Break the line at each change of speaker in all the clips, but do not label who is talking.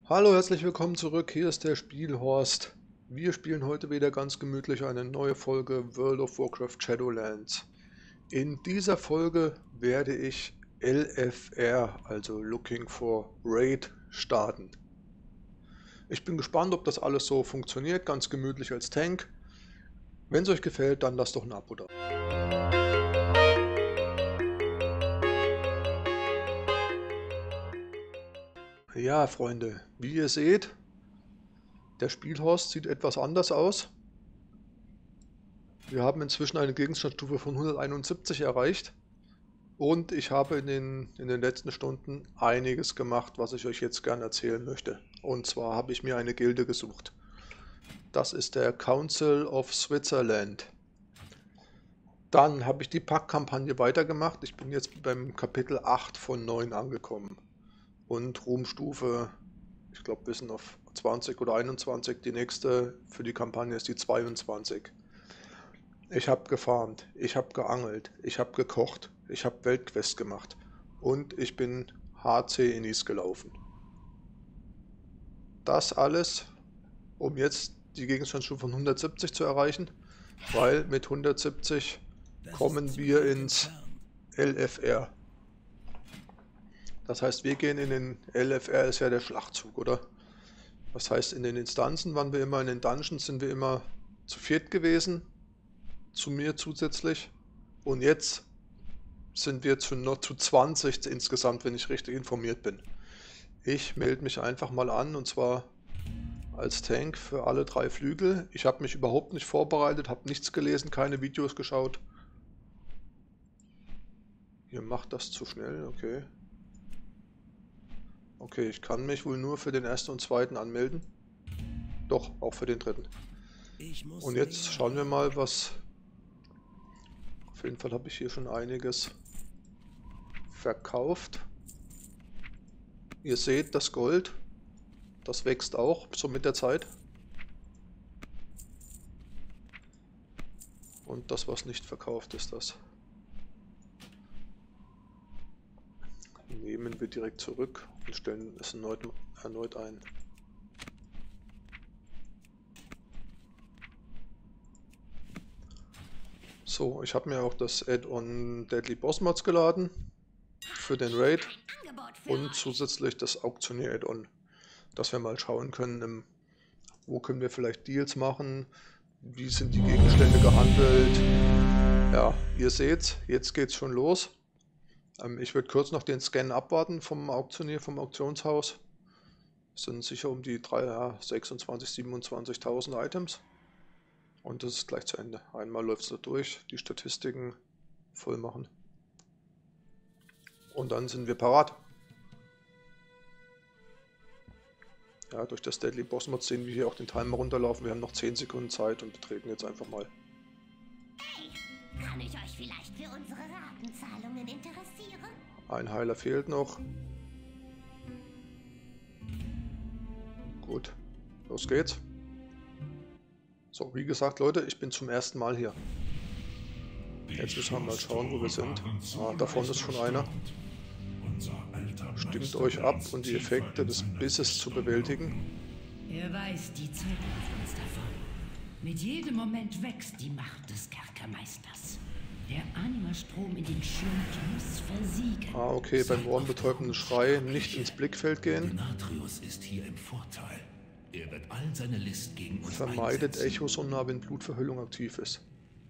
Hallo, herzlich willkommen zurück. Hier ist der Spielhorst. Wir spielen heute wieder ganz gemütlich eine neue Folge World of Warcraft Shadowlands. In dieser Folge werde ich LFR, also Looking for Raid, starten. Ich bin gespannt, ob das alles so funktioniert, ganz gemütlich als Tank. Wenn es euch gefällt, dann lasst doch ein Abo da. Ja, Freunde, wie ihr seht, der Spielhorst sieht etwas anders aus. Wir haben inzwischen eine Gegenstandsstufe von 171 erreicht und ich habe in den letzten Stunden einiges gemacht, was ich euch jetzt gerne erzählen möchte. Und zwar habe ich mir eine Gilde gesucht. Das ist der Council of Switzerland. Dann habe ich die Pack-Kampagne weitergemacht. Ich bin jetzt beim Kapitel 8 von 9 angekommen. Und Ruhmstufe, ich glaube, wir sind auf 20 oder 21. Die nächste für die Kampagne ist die 22. Ich habe gefarmt, ich habe geangelt, ich habe gekocht, ich habe Weltquest gemacht und ich bin HC-Innis gelaufen. Das alles, um jetzt die Gegenstandsstufe von 170 zu erreichen, weil mit 170 kommen wir ins LFR. Das heißt, wir gehen in den LFR, ist ja der Schlachtzug, oder? Das heißt, in den Instanzen waren wir immer, in den Dungeons sind wir immer zu viert gewesen, zu mir zusätzlich. Und jetzt sind wir zu 20 insgesamt, wenn ich richtig informiert bin. Ich melde mich einfach mal an, und zwar als Tank für alle 3 Flügel. Ich habe mich überhaupt nicht vorbereitet, habe nichts gelesen, keine Videos geschaut. Ihr macht das zu schnell, okay. Okay, ich kann mich wohl nur für den ersten und zweiten anmelden. Doch, auch für den dritten. Und jetzt schauen wir mal, was... Auf jeden Fall habe ich hier schon einiges verkauft. Ihr seht, das Gold, das wächst auch so mit der Zeit. Und das, was nicht verkauft, ist das. Nehmen wir direkt zurück und stellen es erneut ein. So, ich habe mir auch das Add-on Deadly Boss Mods geladen für den Raid und zusätzlich das Auktionier Add-on, dass wir mal schauen können, wo können wir vielleicht Deals machen, wie sind die Gegenstände gehandelt. Ja, ihr seht, jetzt geht's schon los. Ich würde kurz noch den Scan abwarten vom Auktionier, vom Auktionshaus. Es sind sicher um die 26.000, 27.000 Items. Und das ist gleich zu Ende. Einmal läuft es da durch, die Statistiken voll machen. Und dann sind wir parat. Ja, durch das Deadly Boss Mod sehen wir hier auch den Timer runterlaufen. Wir haben noch 10 Sekunden Zeit und betreten jetzt einfach mal.
Hey, kann ich euch vielleicht für unsere Ratenzahlungen interessieren?
Ein Heiler fehlt noch. Gut, los geht's. So, wie gesagt, Leute, ich bin zum ersten Mal hier. Jetzt müssen wir mal schauen, wo wir sind. Ah, da vorne ist schon einer. Stimmt euch ab und die Effekte des Bisses zu bewältigen.
Er weiß, die Zeit läuft uns davon. Mit jedem Moment wächst die Macht des Kerkermeisters. Der Animastrom in den Schlund muss versiegen.
Ah, okay, beim ohrenbetäubenden Schrei nicht ins Blickfeld gehen.
Denatrius ist hier im Vorteil. Er wird all seine List gegen uns
Vermeidet
einsetzen.
Echos und nah, wenn Blutverhüllung aktiv ist.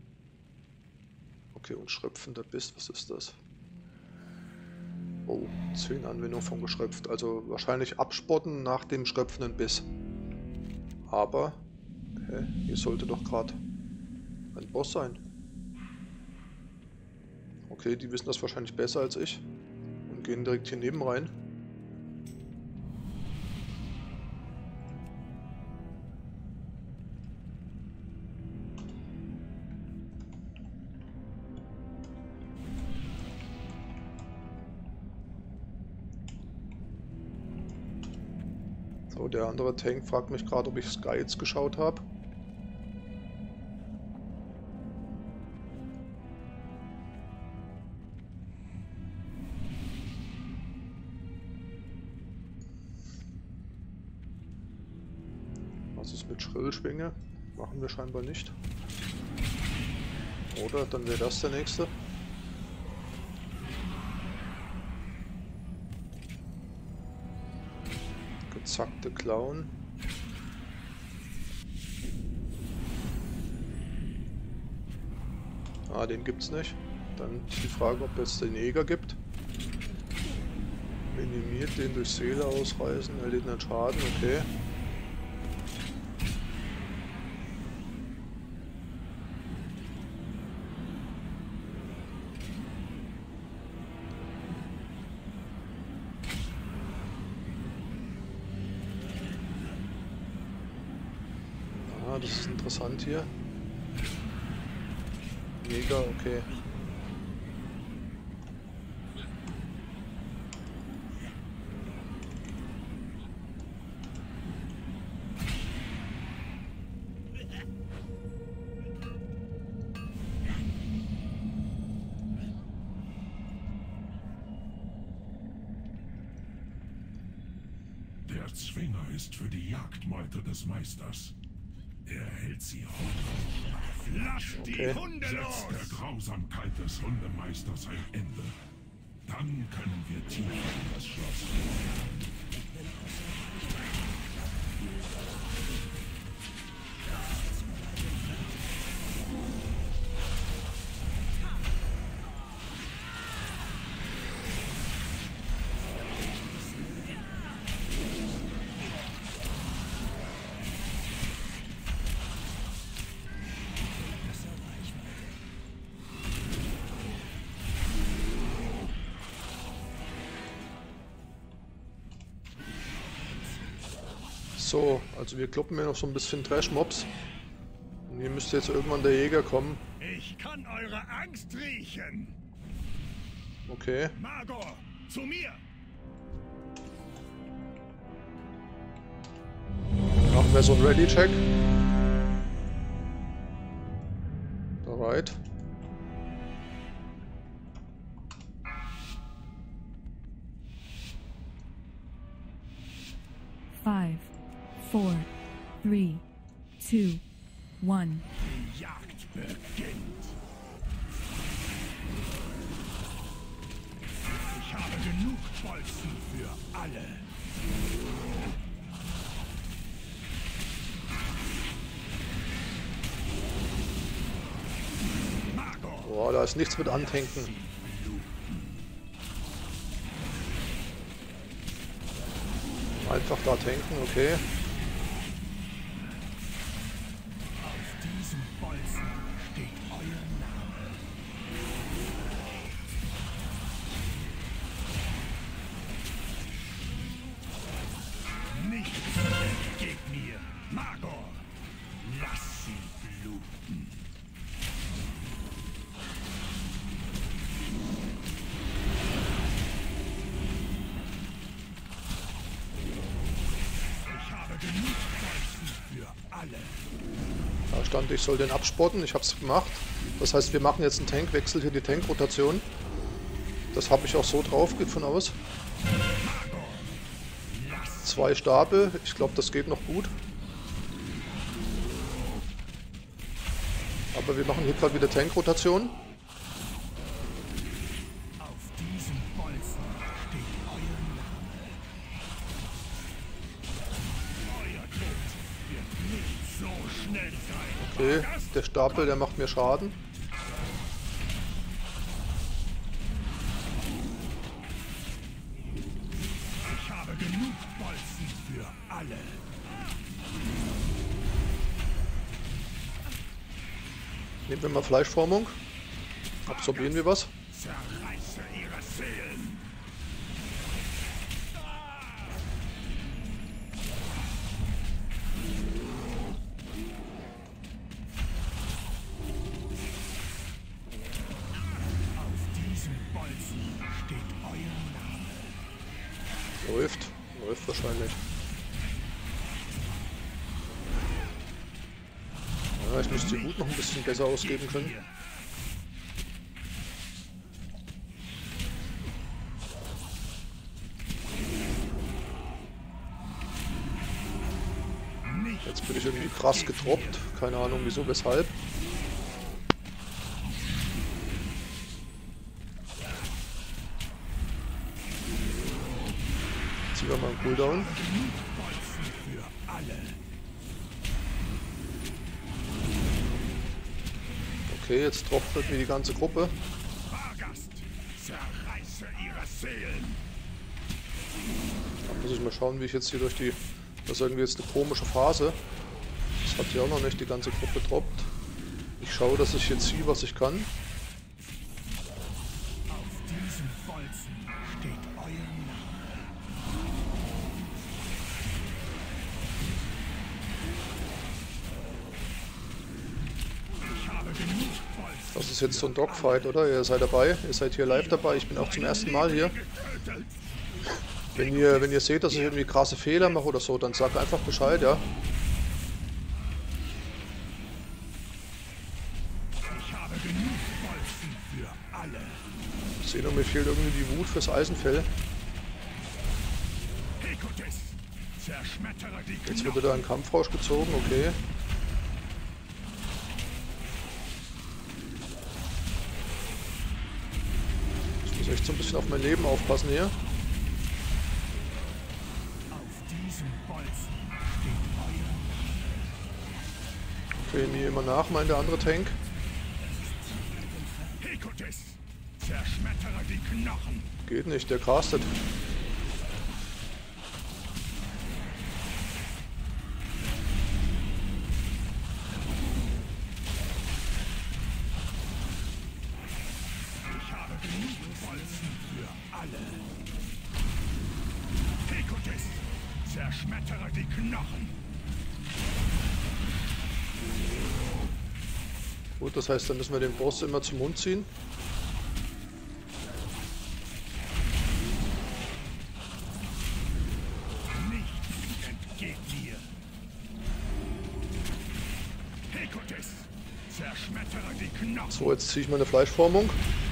Okay, und schröpfender Biss, was ist das? Oh, 10 Anwendungen von geschröpft. Also wahrscheinlich abspotten nach dem schröpfenden Biss. Aber, hier sollte doch gerade ein Boss sein. Okay, die wissen das wahrscheinlich besser als ich. Und gehen direkt hier neben rein. So, der andere Tank fragt mich gerade, ob ich Sky jetzt geschaut habe. Was ist mit Schrillschwinge? Machen wir scheinbar nicht. Oder? Dann wäre das der nächste. Gezackte Klauen. Ah, den gibt's nicht. Dann ist die Frage, ob es den Jäger gibt. Minimiert den durch Seele ausreißen, erlittenen Schaden, okay. Ah, das ist interessant hier. Jäger, okay.
Der Zwinger ist für die Jagdmeute des Meisters. Er hält sie hoch. Lasst die Hunde los! Setzt der Grausamkeit des Hundemeisters ein Ende. Dann können wir tiefer in das Schloss gehen.
So, also wir kloppen hier noch so ein bisschen Trash-Mobs. Und hier müsste jetzt irgendwann der Jäger kommen.
Ich kann eure Angst riechen.
Okay.
Magor, zu mir.
Machen wir so einen Ready-Check. Bereit.
Five, 4, 3, 2, 1.
Die Jagd beginnt. Ich habe genug Bolzen für alle. Magor.
Boah, da ist nichts mit Antanken. Einfach da tanken, okay.
Auf diesem Bolzen steht euer Name. Nichts entgeht mir. Magor, lass sie bluten. Ich habe genug Bolzen für alle.
Da stand, ich soll den abspotten. Ich habe es gemacht. Das heißt, wir machen jetzt einen Tankwechsel, hier die Tankrotation. Das habe ich auch so drauf, geht von aus. 2 Stapel. Ich glaube, das geht noch gut. Aber wir machen hier gerade wieder Tankrotation.
Auf diesem Bolzen steht euer Name. Euer Tod wird nicht so schnell sein.
Okay, der Stapel, der macht mir Schaden.
Ich habe genug Bolzen für alle.
Nehmen wir mal Fleischformung. Absorbieren wir was.
Zerreiße ihre Seelen. Auf diesem Bolzen steht euer Name.
Läuft. Läuft wahrscheinlich. Ja, ich müsste die Wut noch ein bisschen besser ausgeben können. Jetzt bin ich irgendwie krass getroppt. Keine Ahnung wieso, weshalb. Ziehen wir mal einen Cooldown. Okay, jetzt tropft mir die ganze Gruppe. Da muss ich mal schauen, wie ich jetzt hier durch die... Das ist irgendwie jetzt eine komische Phase. Das hat hier auch noch nicht die ganze Gruppe troppt. Ich schaue, dass ich jetzt ziehe, was ich kann.
Auf diesem Bolzen steht euer Name. Ich habe genug Bolzen.
Das ist jetzt so ein Dogfight, oder? Ihr seid dabei, ihr seid hier live dabei. Ich bin auch zum ersten Mal hier. Wenn ihr seht, dass ich irgendwie krasse Fehler mache oder so, dann sagt einfach Bescheid, ja.
Ich habe genug Bolzen für alle.
Ich sehe nur, mir fehlt irgendwie die Wut fürs Eisenfell.
Hekutis, zerschmettere die
Jetzt
Knochen.
wird da ein Kampfrausch gezogen, okay. Ich muss echt so ein bisschen auf mein Leben aufpassen hier.
Auf diesem Bolzen steht euer
Okay, mir immer nach, meint der andere Tank.
Hekutis, zerschmettere die Knochen.
Geht nicht, der castet.
Ich habe genug Bolzen für alle. Hekutis, zerschmettere die Knochen.
Gut, das heißt, dann müssen wir den Boss immer zum Mund ziehen.
Nichts entgeht mir. Hekutis, zerschmettere die Knochen.
So, jetzt ziehe ich meine Fleischformung.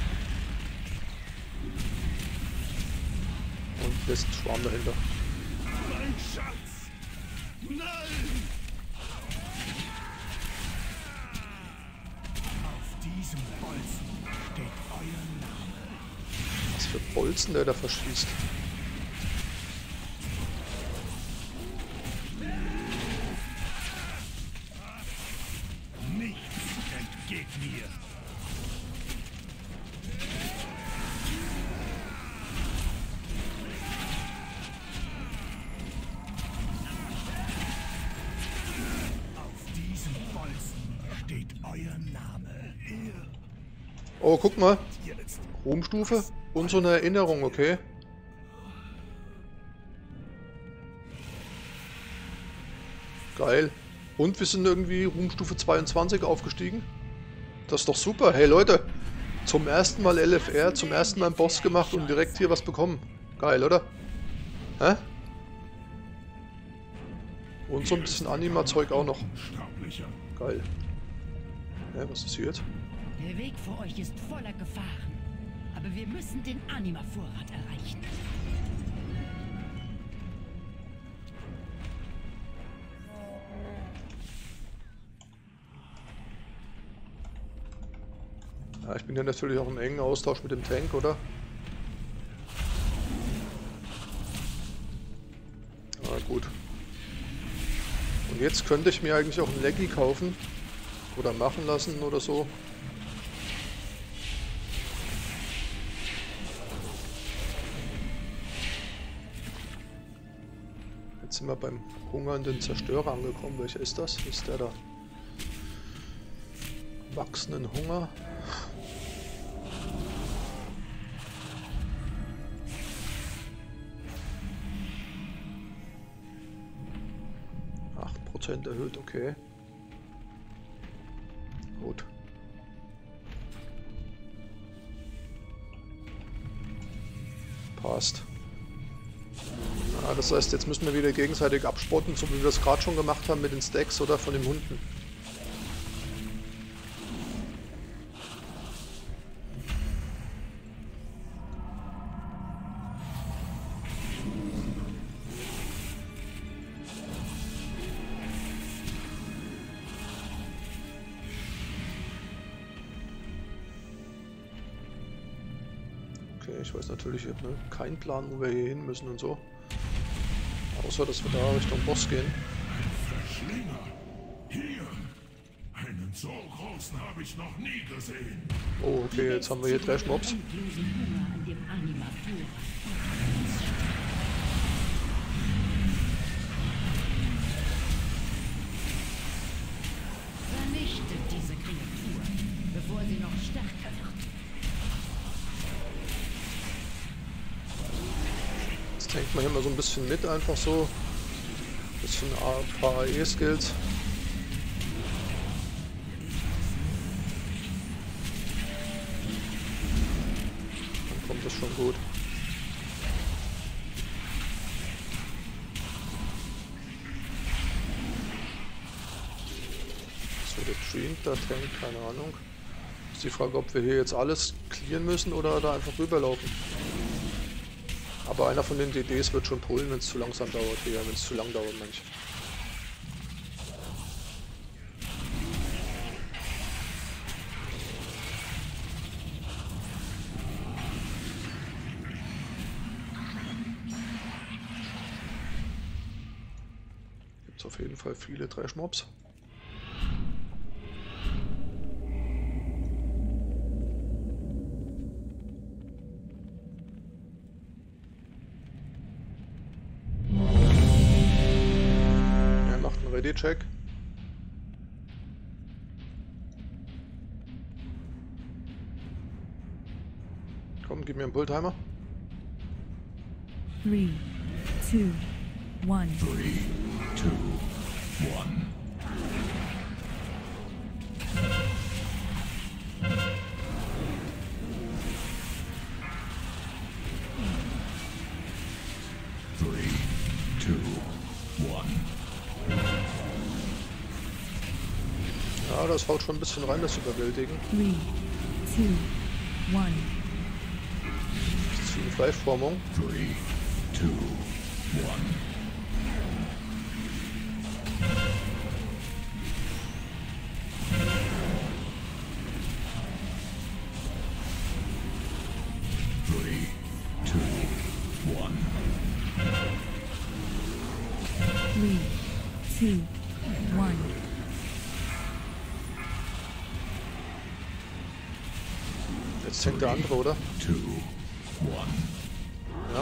Und lässt einen Schwarm dahinter.
Mein Schatz! Nein! Auf diesem Bolzen steht euer Name.
Was für Bolzen der da verschießt.
Nichts entgeht mir. Auf diesem Bolzen steht euer Name.
Oh, guck mal.
Jetzt
Ruhmstufe und so eine Erinnerung, okay. Geil. Und wir sind irgendwie Ruhmstufe 22 aufgestiegen. Das ist doch super. Hey Leute, zum ersten Mal LFR, zum ersten Mal einen Boss gemacht und direkt hier was bekommen. Geil, oder? Hä? Und so ein bisschen Anima-Zeug auch noch.
Unsterblicher.
Geil. Ja, was ist hier jetzt?
Der Weg vor euch ist voller Gefahren. Aber wir müssen den Anima-Vorrat erreichen.
Ja, ich bin ja natürlich auch im engen Austausch mit dem Tank, oder? Ah, gut. Und jetzt könnte ich mir eigentlich auch einen Leggy kaufen. Oder machen lassen oder so. Jetzt sind wir beim hungernden Zerstörer angekommen. Welcher ist das? Ist der da? Wachsenden Hunger. Erhöht, okay. Gut. Passt. Ah, das heißt, jetzt müssen wir wieder gegenseitig abspotten, so wie wir es gerade schon gemacht haben mit den Stacks oder von den Hunden. Ich weiß natürlich keinen Plan, wo wir hier hin müssen und so. Außer, dass wir da Richtung Boss gehen.
Verschlinger! Hier! Einen so großen habe ich noch nie gesehen.
Oh, okay, jetzt haben wir hier Trash-Mobs.
Endlosen Hunger an dem Animator. Vernichtet diese Kreatur, bevor sie noch stärker wird.
Jetzt denkt man hier mal so ein bisschen mit, einfach so. Ein bisschen ein paar AE-Skills. Dann kommt das schon gut. Was wird gestreamt? Da tankt, keine Ahnung. Ist die Frage, ob wir hier jetzt alles clearen müssen oder da einfach rüberlaufen. Aber einer von den DDs wird schon pullen, wenn es zu langsam dauert hier, wenn es zu lang dauert, manch. Gibt es auf jeden Fall viele Trash-Mobs. Ready-Check. Komm, gib mir einen Pulltimer.
3, 2, 1.
3, 2, 1.
Ja, das haut schon ein bisschen rein, das Überwältigen.
3, 2, 1.
Das ist viel Fleischformung.
3, 2, 1.
3, 2, 1.
Jetzt hängt der andere, oder?
2, 1.
Ja.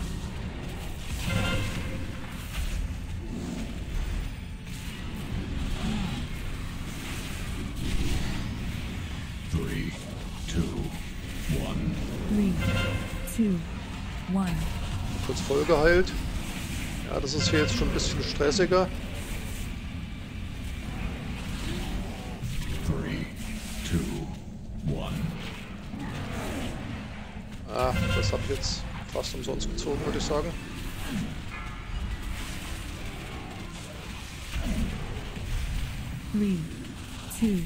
Three, two, one.
3, 2, 1.
Kurz voll geheilt. Ja, das ist hier jetzt schon ein bisschen stressiger.
3, 2, 1.
Ah, das habe ich jetzt fast umsonst gezogen, würde ich sagen.
Three, 2, 1.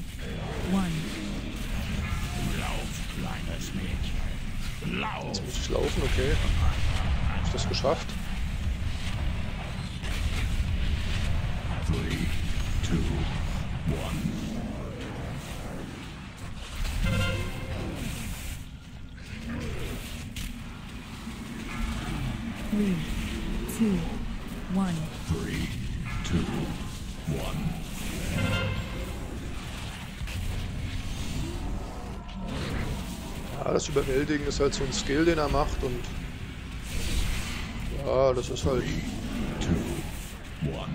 Lauf, kleines Mädchen. Lauf!
Jetzt muss ich laufen, okay. Habe ich das geschafft?
3, 2, 1.
3, 2, 1.
3, 2, 1.
Ja, das Überwältigen ist halt so ein Skill, den er macht und ja, das ist halt
2, 1.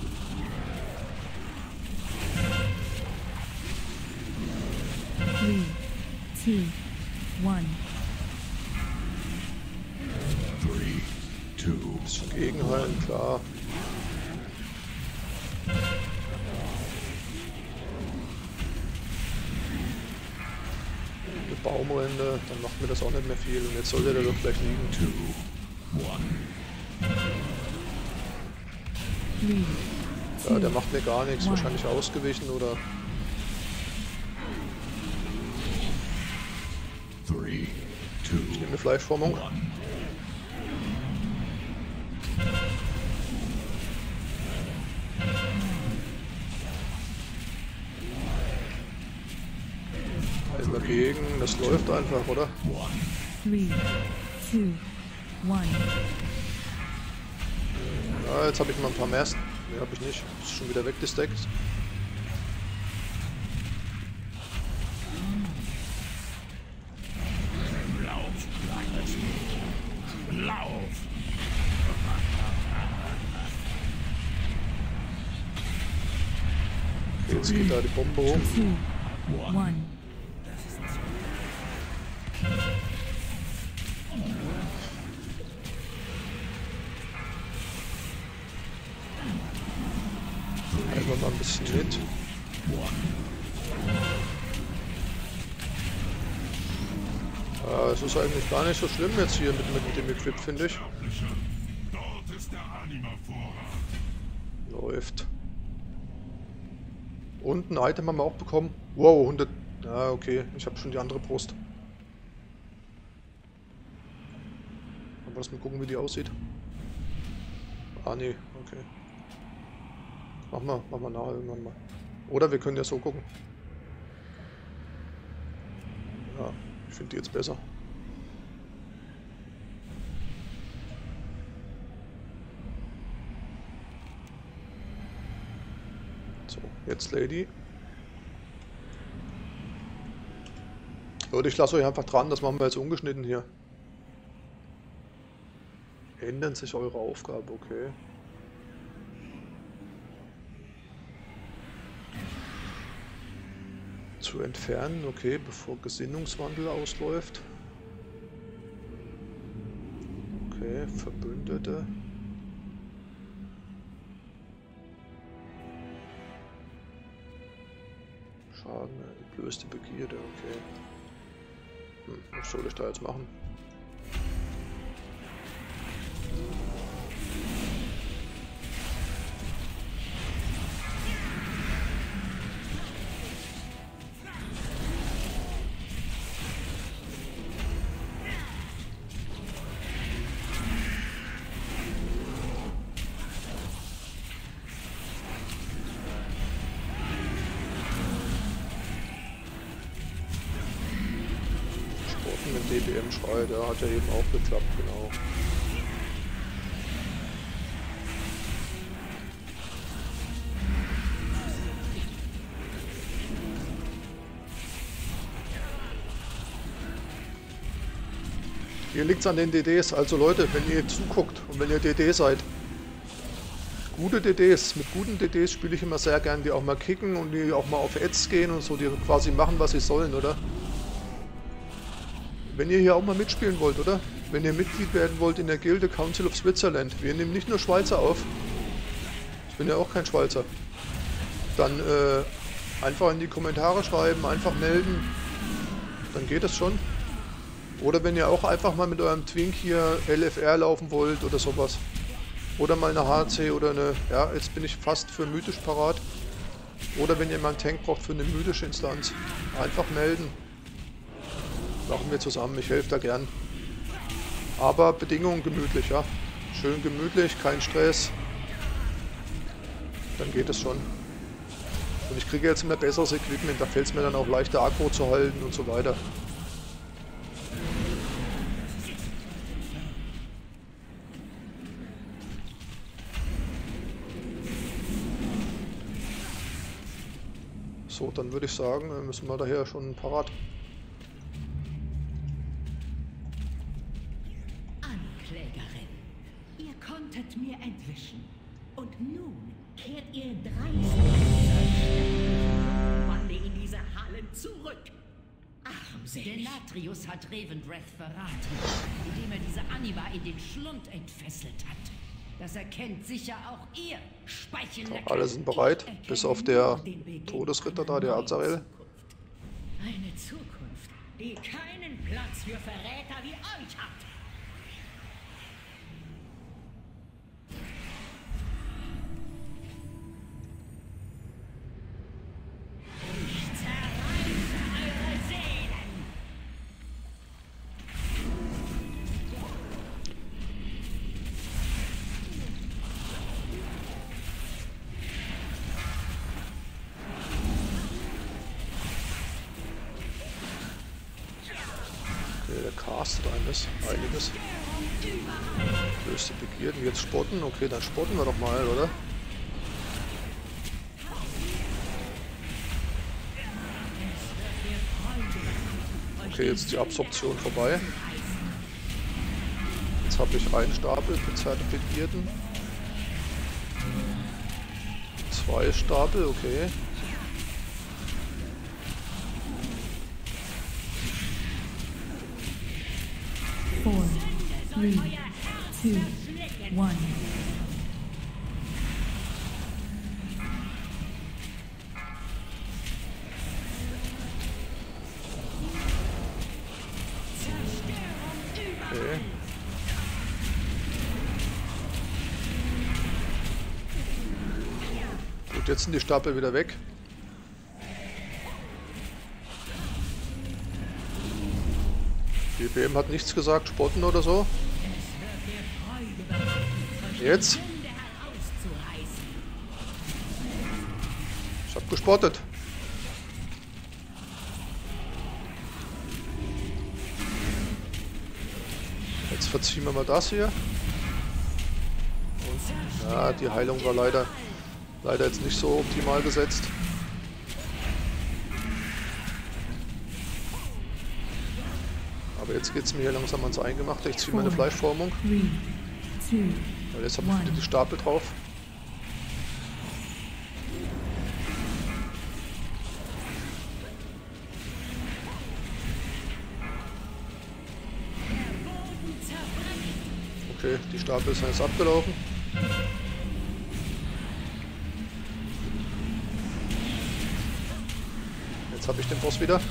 3, 2, 1.
3, 2,
bisschen gegenhalten, klar. Eine Baumrinde, dann macht mir das auch nicht mehr viel und jetzt sollte der doch gleich liegen.
2, 1.
3,
Ja, der macht mir gar nichts, wahrscheinlich ausgewichen oder
3, 2,
eine Fleischformung.
1.
Dagegen, das läuft einfach, oder?
3, 2, 1.
Ja, jetzt habe ich mal ein paar mehr. Ne, habe ich nicht. Ist schon wieder weggesteckt.
Lauf, kleines Mädchen. Lauf!
Okay, jetzt geht da die Bombe hoch.
2, 1.
Einfach mal ein bisschen mit. Es ist eigentlich gar nicht so schlimm jetzt hier mit dem Equip, finde ich.
Dort ist der Anima-Vorrat.
Läuft. Und ein Item haben wir auch bekommen. Wow, 100. Ja, okay. Ich habe schon die andere Brust. Aber lass mal gucken, wie die aussieht. Ah, nee. Okay. Machen wir nachher irgendwann mal. Oder wir können ja so gucken. Ja, ich finde die jetzt besser. So, jetzt Lady. Leute, ich lasse euch einfach dran, das machen wir jetzt ungeschnitten hier. Ändern sich eure Aufgabe, okay. Zu entfernen, okay, bevor Gesinnungswandel ausläuft. Okay, Verbündete. Schaden, entblößte Begierde, okay. Was soll ich da jetzt machen? Mit DBM schreit, der hat ja eben auch geklappt, genau. Hier liegt es an den DDs, also Leute, wenn ihr zuguckt und wenn ihr DD seid, gute DDs, mit guten DDs spiele ich immer sehr gern, die auch mal kicken und die auch mal auf Ads gehen und so, die quasi machen, was sie sollen, oder? Wenn ihr hier auch mal mitspielen wollt, oder? Wenn ihr Mitglied werden wollt in der Gilde Council of Switzerland. Wir nehmen nicht nur Schweizer auf. Ich bin ja auch kein Schweizer. Dann einfach in die Kommentare schreiben, einfach melden. Dann geht es schon. Oder wenn ihr auch einfach mal mit eurem Twink hier LFR laufen wollt oder sowas. Oder mal eine HC oder eine... Ja, jetzt bin ich fast für mythisch parat. Oder wenn ihr mal einen Tank braucht für eine mythische Instanz. Einfach melden. Machen wir zusammen, ich helfe da gern. Aber Bedingungen gemütlich, ja. Schön gemütlich, kein Stress. Dann geht es schon. Und ich kriege jetzt immer besseres Equipment, da fällt es mir dann auch leichter Aggro zu halten und so weiter. So, dann würde ich sagen, müssen wir daher schon parat.
Ihr konntet mir entwischen. Und nun kehrt ihr Wandle in diese Hallen zurück. Armselig. Denatrius hat Revendreth verraten, indem er diese Anima in den Schlund entfesselt hat. Das erkennt sicher auch ihr, Speichelnacke.
Alle sind bereit, bis auf der Todesritter da, der Azarel.
Eine Zukunft, die keinen Platz für Verräter wie euch hat.
castet einiges. Löste Begierden, jetzt spotten. Okay, dann spotten wir doch mal, oder? Okay, jetzt ist die Absorption vorbei. Jetzt habe ich einen Stapel bezerrte Begierden. 2 Stapel, okay.
Four, three, two, one.
Okay. Gut, jetzt sind die Stapel wieder weg. Die BM hat nichts gesagt, spotten oder so. Jetzt. Ich hab gespottet. Jetzt verziehen wir mal das hier. Und, ja, die Heilung war leider jetzt nicht so optimal gesetzt. Aber jetzt geht es mir hier langsam ans Eingemachte. Ich ziehe meine Fleischformung. Weil jetzt habe ich wieder die Stapel drauf. Okay, die Stapel ist jetzt abgelaufen. Jetzt habe ich den Boss wieder.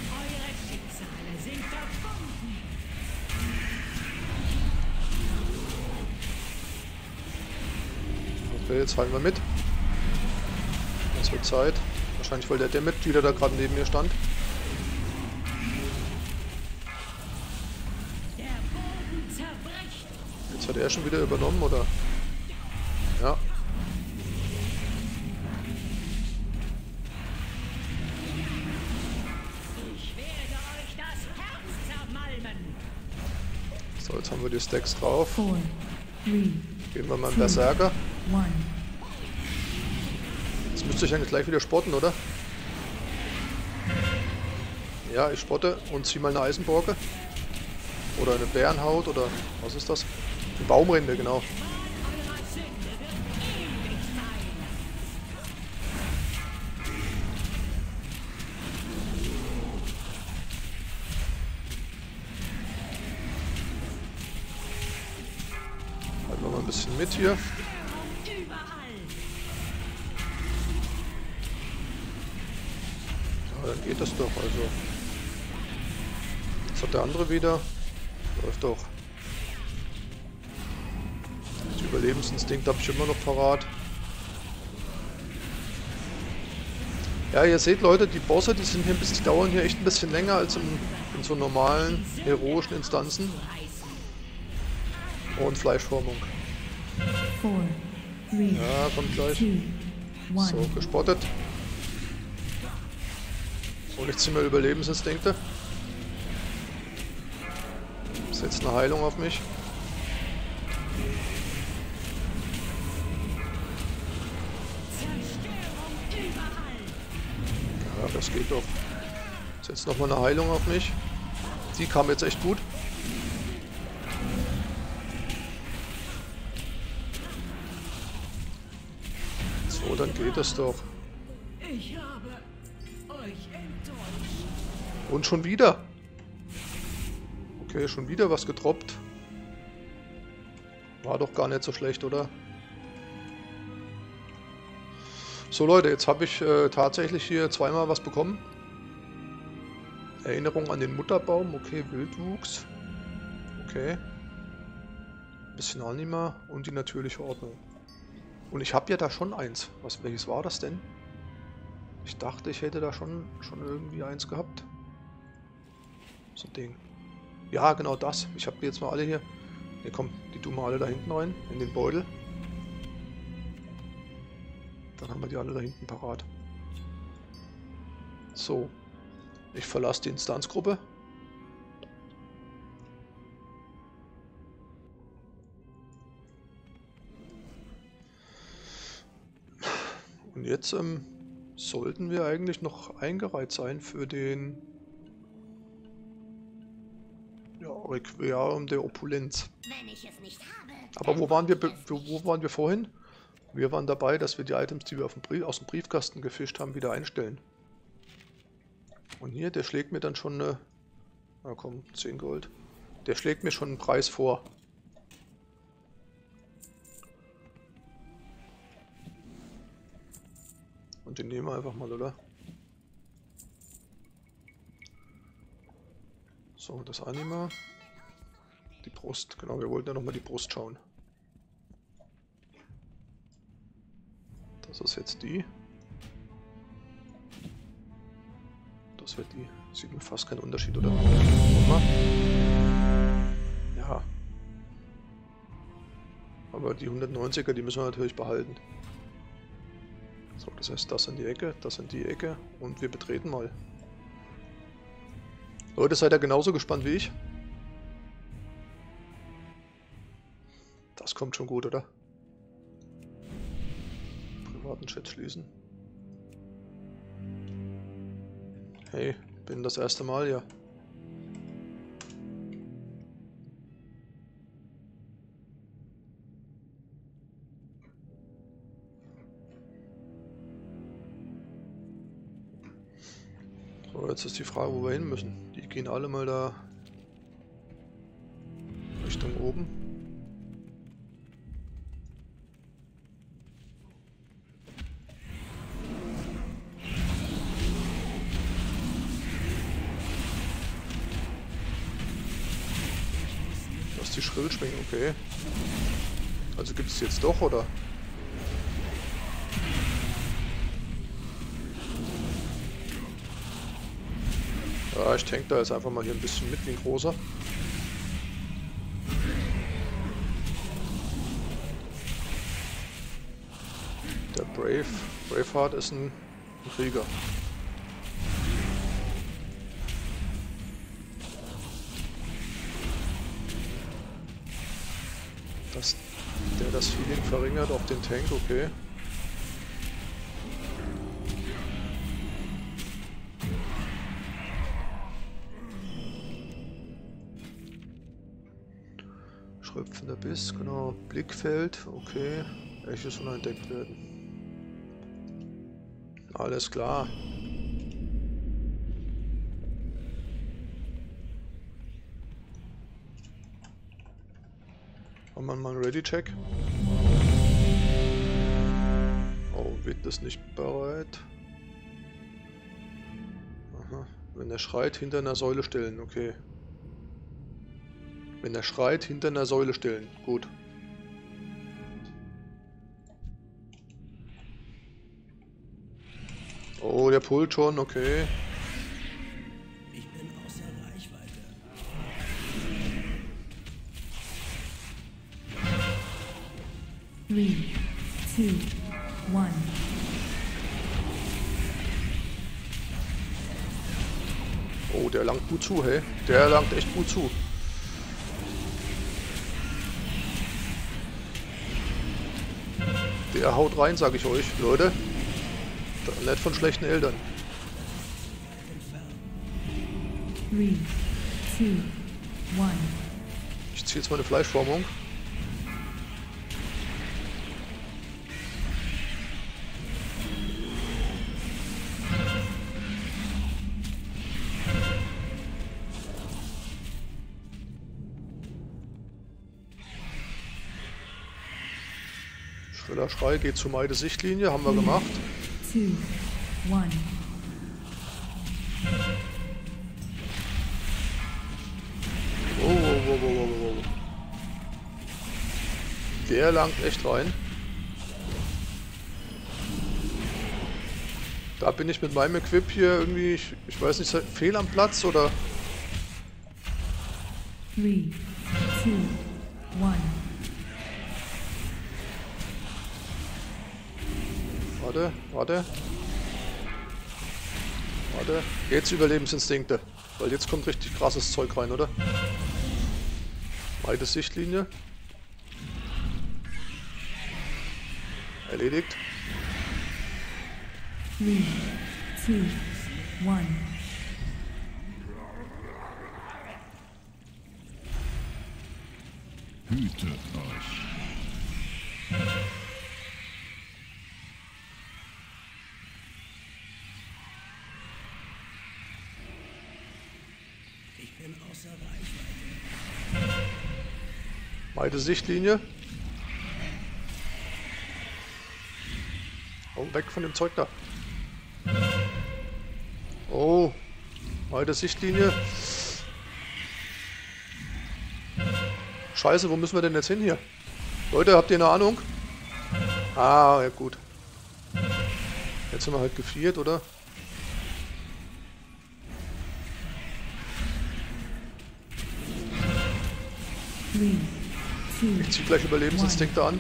Okay, jetzt fallen wir mit. Es wird Zeit. Wahrscheinlich, weil der Mitglieder da gerade neben mir stand. Jetzt hat er schon wieder übernommen, oder? Ja. So, jetzt haben wir die Stacks drauf. Gehen wir mal in Berserker. Jetzt müsste ich eigentlich gleich wieder spotten, oder? Ja, ich spotte und ziehe mal eine Eisenborke. Oder eine Bärenhaut, oder was ist das? Eine Baumrinde, genau. Halten wir mal ein bisschen mit hier. Ja, dann geht das doch, also. Jetzt hat der andere wieder. Läuft doch. Den Überlebensinstinkt habe ich immer noch parat. Ja, ihr seht, Leute, die Bosse, die sind hier die dauern hier echt ein bisschen länger als in so normalen, heroischen Instanzen. Und Fleischformung. Ja, kommt gleich. So, gespottet. So, und ich ziehe mal Überlebensinstinkte. Setzt eine Heilung auf mich. Ja, das geht doch. Setzt nochmal eine Heilung auf mich. Die kam jetzt echt gut. So, dann geht es doch.
Ich habe euch enttäuscht.
Und schon wieder. Okay, schon wieder was getroppt. War doch gar nicht so schlecht, oder? So Leute, jetzt habe ich tatsächlich hier zweimal was bekommen. Erinnerung an den Mutterbaum. Okay, Wildwuchs. Okay. Bisschen Anima und die natürliche Ordnung. Und ich habe ja da schon eins. Welches war das denn? Ich dachte, ich hätte da schon irgendwie eins gehabt. So ein Ding. Ja, genau das. Ich habe die jetzt mal alle hier. Hier komm, die tun wir alle da hinten rein, in den Beutel. Dann haben wir die alle da hinten parat. So. Ich verlasse die Instanzgruppe. Und jetzt sollten wir eigentlich noch eingereiht sein für den Requiem der Opulenz.
Wenn ich es nicht habe,
Aber wo waren wir vorhin? Wir waren dabei, dass wir die Items, die wir aus dem Briefkasten gefischt haben, wieder einstellen. Und hier, der schlägt mir dann schon eine... Na komm, 10 Gold. Der schlägt mir schon einen Preis vor. Und den nehmen wir einfach mal, oder? So, das Anima. Die Brust, genau, wir wollten ja nochmal die Brust schauen. Das ist jetzt die. Das wird die. Sieht mir fast keinen Unterschied, oder? Ja. Aber die 190er, die müssen wir natürlich behalten. So, das heißt, das in die Ecke, das in die Ecke und wir betreten mal. Leute, seid ihr genauso gespannt wie ich? Das kommt schon gut, oder? Privaten Chat schließen. Hey, bin das erste Mal, ja. So, jetzt ist die Frage, wo wir hin müssen. Die gehen alle mal da Richtung oben. Das ist die Schrillschwingung, okay. Also gibt es jetzt doch, oder? Ja, ich tank da jetzt einfach mal hier ein bisschen mit wie ein großer. Der Braveheart ist ein Krieger. Der das Healing verringert auf den Tank, okay. Schröpfender Biss, genau. Blickfeld, okay. Echos unentdeckt werden. Alles klar. Machen wir mal einen Ready-Check. Oh, Wind ist nicht bereit. Aha. Wenn er schreit, hinter einer Säule stellen, okay. Wenn er schreit, hinter einer Säule stellen. Gut. Oh, der pullt schon, okay.
Ich bin außer Reichweite.
Three, two, one.
Oh, der langt gut zu, hey. Der langt echt gut zu. Der haut rein, sag ich euch, Leute. Nicht von schlechten Eltern.
3, 2, 1.
Ich ziehe jetzt mal eine Fleischformung. Schriller Schrei geht zu Meide Sichtlinie, haben wir gemacht.
2, 1.
Oh. Der langt echt rein. Da bin ich mit meinem Equip hier irgendwie, ich weiß nicht, fehl am Platz oder...
3, 2, 1.
Warte. Jetzt Überlebensinstinkte. Weil jetzt kommt richtig krasses Zeug rein, oder? Weite Sichtlinie. Erledigt.
3, 2, 1.
Hütet euch.
Ich bin außer Reichweite.
Weite Sichtlinie. Oh, weg von dem Zeug da. Oh, weite Sichtlinie. Scheiße, wo müssen wir denn jetzt hin hier? Leute, habt ihr eine Ahnung? Ah, ja gut. Jetzt sind wir halt gefriert, oder? Ich zieh gleich Überlebensinstinkte an.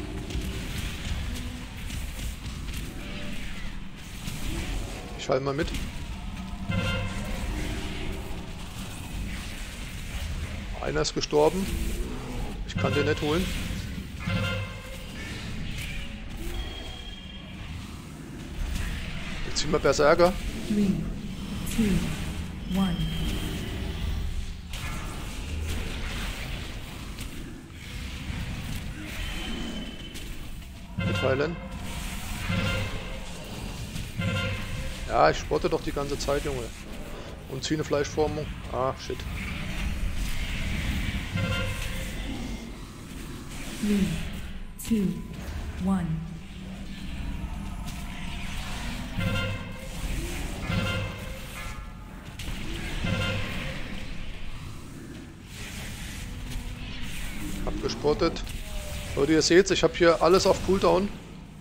Ich fall mal mit. Einer ist gestorben. Ich kann den nicht holen. Ich zieh mal Berserker.
3, 2, 1.
Mitteilen. Ja, ich spotte doch die ganze Zeit, Junge. Und ziehe eine Fleischformung. Ah, shit.
3, 2, 1.
Hab gespottet. Leute, ihr seht, ich habe hier alles auf Cooldown.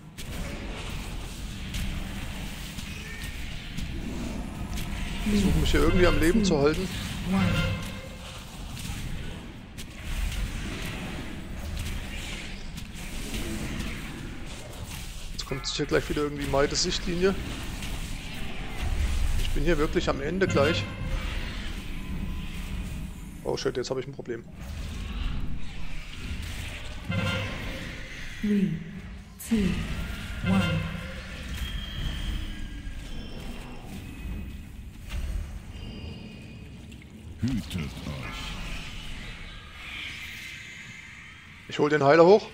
Ich versuche mich hier irgendwie am Leben zu halten.
1.
Jetzt kommt sicher gleich wieder irgendwie meine Sichtlinie. Ich bin hier wirklich am Ende gleich. Oh shit, jetzt habe ich ein Problem.
3, 2, 1.
Hütet euch.
Ich hole den Heiler hoch.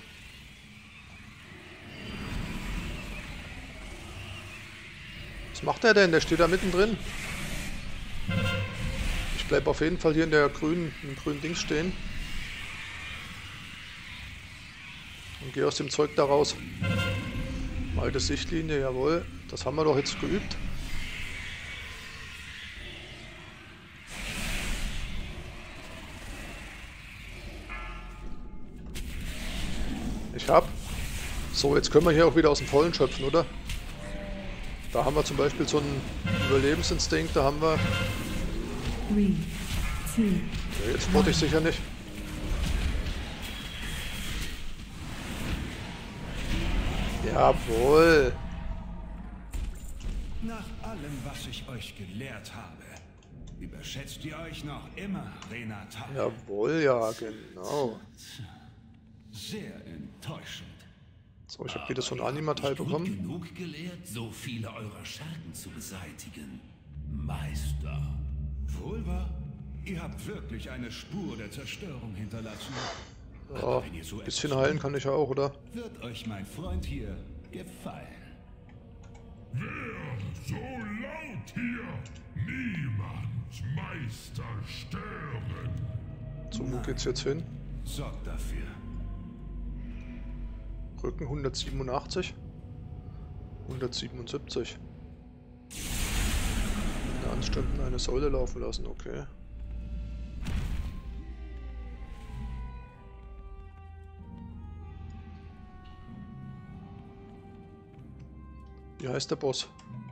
Was macht er denn? Der steht da mittendrin. Ich bleibe auf jeden Fall hier in der grünen, im grünen Ding stehen. Und gehe aus dem Zeug da raus. Alte Sichtlinie, jawohl. Das haben wir doch jetzt geübt. Ich hab. So, jetzt können wir hier auch wieder aus dem Vollen schöpfen, oder? Da haben wir zum Beispiel so einen Überlebensinstinkt, da haben wir...
3, 2,
Ja, jetzt spotte ich sicher nicht. Jawohl.
Nach allem, was ich euch gelehrt habe, überschätzt ihr euch noch immer, Renata.
Jawohl, ja, genau.
Sehr enttäuschend.
So, ich habe wieder so ein Anima-Teil bekommen.
Genug gelehrt, so viele eurer Schergen zu beseitigen, Meister.
Wohl wahr, ihr habt wirklich eine Spur der Zerstörung hinterlassen.
Ja, ein bisschen heilen kann ich ja auch, oder?
Wird euch mein Freund hier gefallen?
Wer so laut hier? Niemand, Meister, stören.
So, wo geht's jetzt hin?
Sorgt dafür.
Rücken 187. 177. In Anständen eine Säule laufen lassen, okay. Wie heißt der Boss?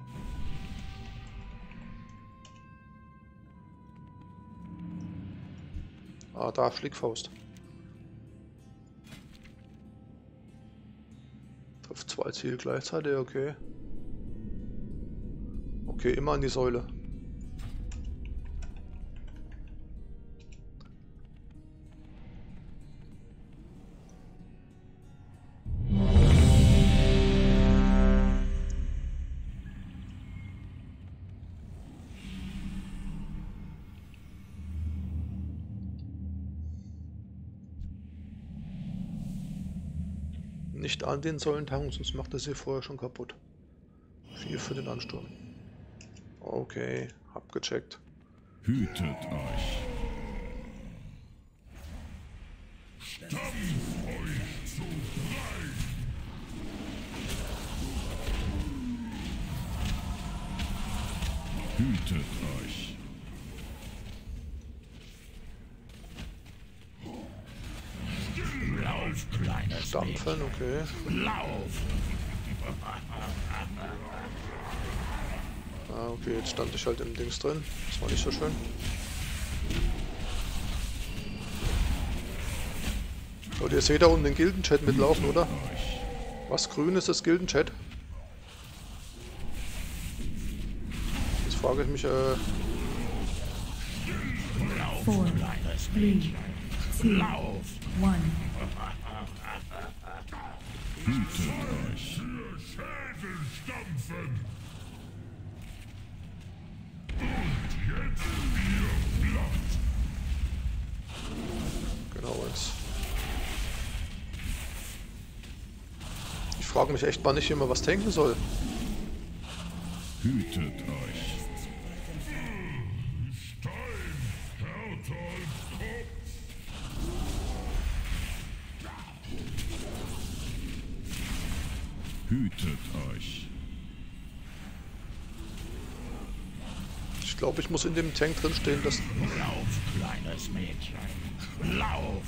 Ah, da, Schlickfaust. Trifft 2 Ziele gleichzeitig, okay. Okay, immer an die Säule. Nicht an den Säulentank, sonst macht er sie vorher schon kaputt. 4 für den Ansturm. Okay, hab gecheckt.
Hütet euch. Stampf euch zu breit. Hütet euch.
Lauf, kleines
Stampfen, okay.
Lauf!
Ah, okay, jetzt stand ich halt im Dings drin. Das war nicht so schön. Und ihr seht da unten den Gildenchat mitlaufen, oder? Was grün ist das Gildenchat? Jetzt frage ich mich,
4, 3, 2, 1.
Hütet euch. Für Schädel stampfen. Und jetzt ihr platt.
genau jetzt. Ich frage mich echt, wann ich hier mal was tanken soll.
Hütet euch. Stein, härter als Kopf. Hütet euch.
Ich glaube, ich muss in dem Tank drin stehen, dass...
Lauf, kleines Mädchen! Lauf!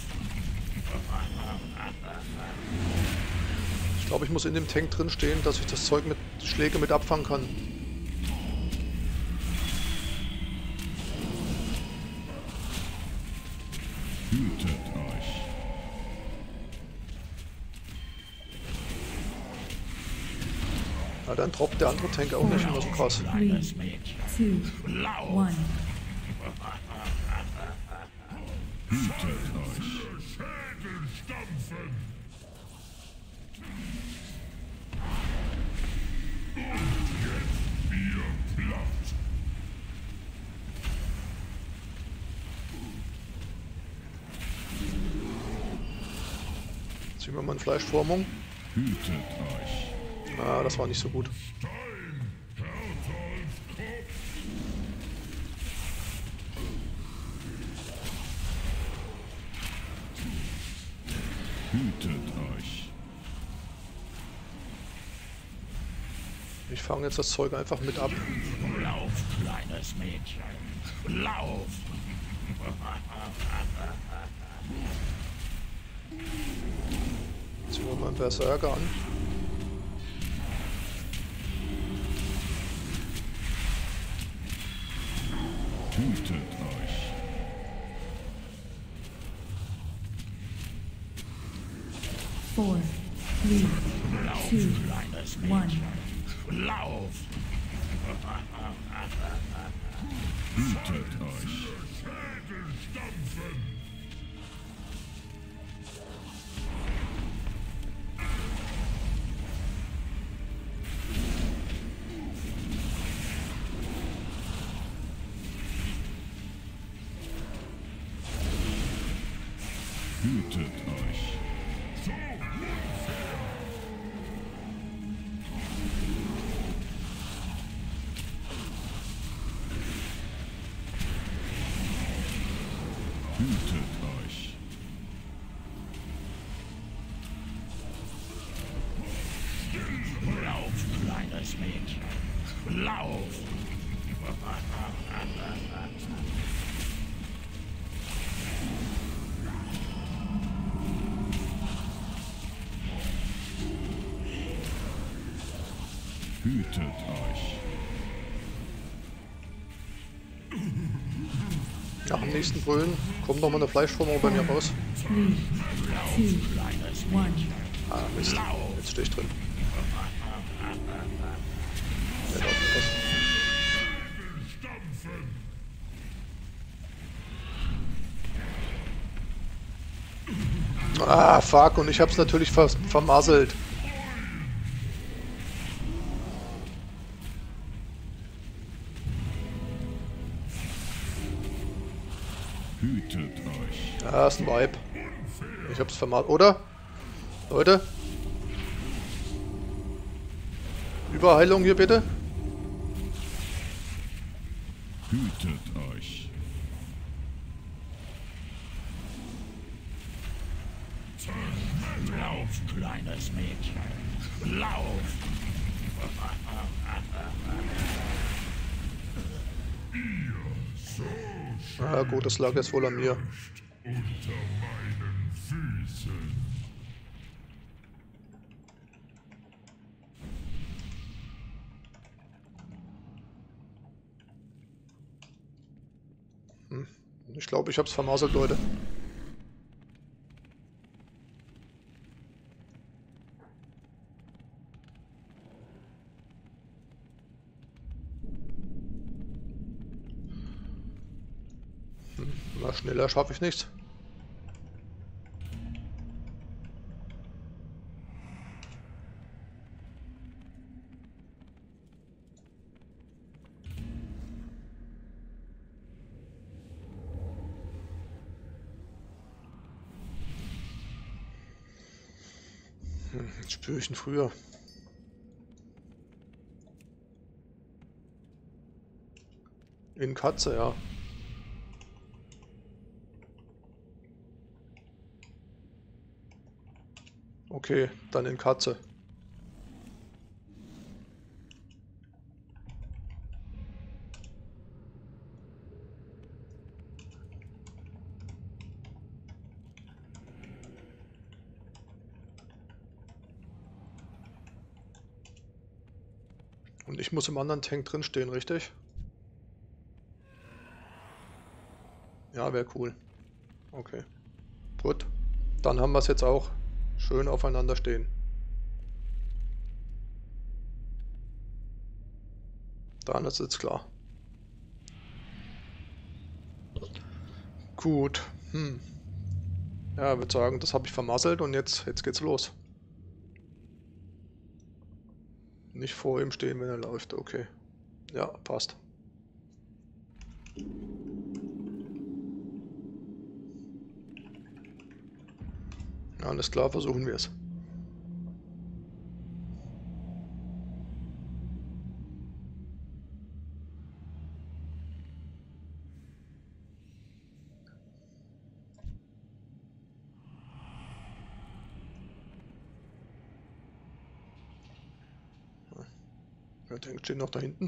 Ich glaube, ich muss in dem Tank drin stehen, dass ich das Zeug mit Schläge mit abfangen kann.
Hütet euch.
Na, dann droppt der andere Tank auch nicht immer so krass.
3, 2, 1.
Hütet euch. Schädel stampfen. Und jetzt ihr platt.
Ziehen wir mal in Fleischformung.
Hütet euch.
Ah, das war nicht so gut.
Stein, härter als Kopf. Hütet euch.
Ich fange jetzt das Zeug einfach mit ab.
Lauf, kleines Mädchen! Lauf!
Ziehen wir mal einen Berserker an.
Hütet euch.
Four, 3, 2,
Kleines
1.
Mädchen! Lauf!
Hütet euch. Schädel stampfen. Hütet euch. So unfair. Hütet euch.
Lauf, kleines Mädchen! Lauf!
Hütet euch.
Nach dem nächsten Brüllen kommt noch mal eine Fleischformung bei mir raus.
3, 2, 1.
Ah, Mist. Jetzt stehe ich drin. Ja, läuft was. Ah, fuck. Und ich hab's natürlich vermasselt.
Hütet euch.
Ja, ist ein Vibe. Ich hab's vermasselt. Oder? Leute? Überheilung hier bitte.
Hütet euch.
Lauf, kleines Mädchen. Lauf!
Ah gut, das lag jetzt wohl an mir.
Unter meinen Füßen.
Ich glaube, ich hab's vermasselt, Leute. Na, schneller schaffe ich nichts. Spüre ich ihn früher. In Katze, ja. Okay, dann in Katze. Und ich muss im anderen Tank drin stehen, richtig? Ja, wäre cool. Okay. Gut. Dann haben wir es jetzt auch schön aufeinander stehen. Dann ist jetzt klar. Gut. Ja, ich würde sagen, das habe ich vermasselt und jetzt geht's los. Nicht vor ihm stehen, wenn er läuft. Okay. Ja, passt. Alles klar, versuchen wir es. Der Tank steht noch da hinten.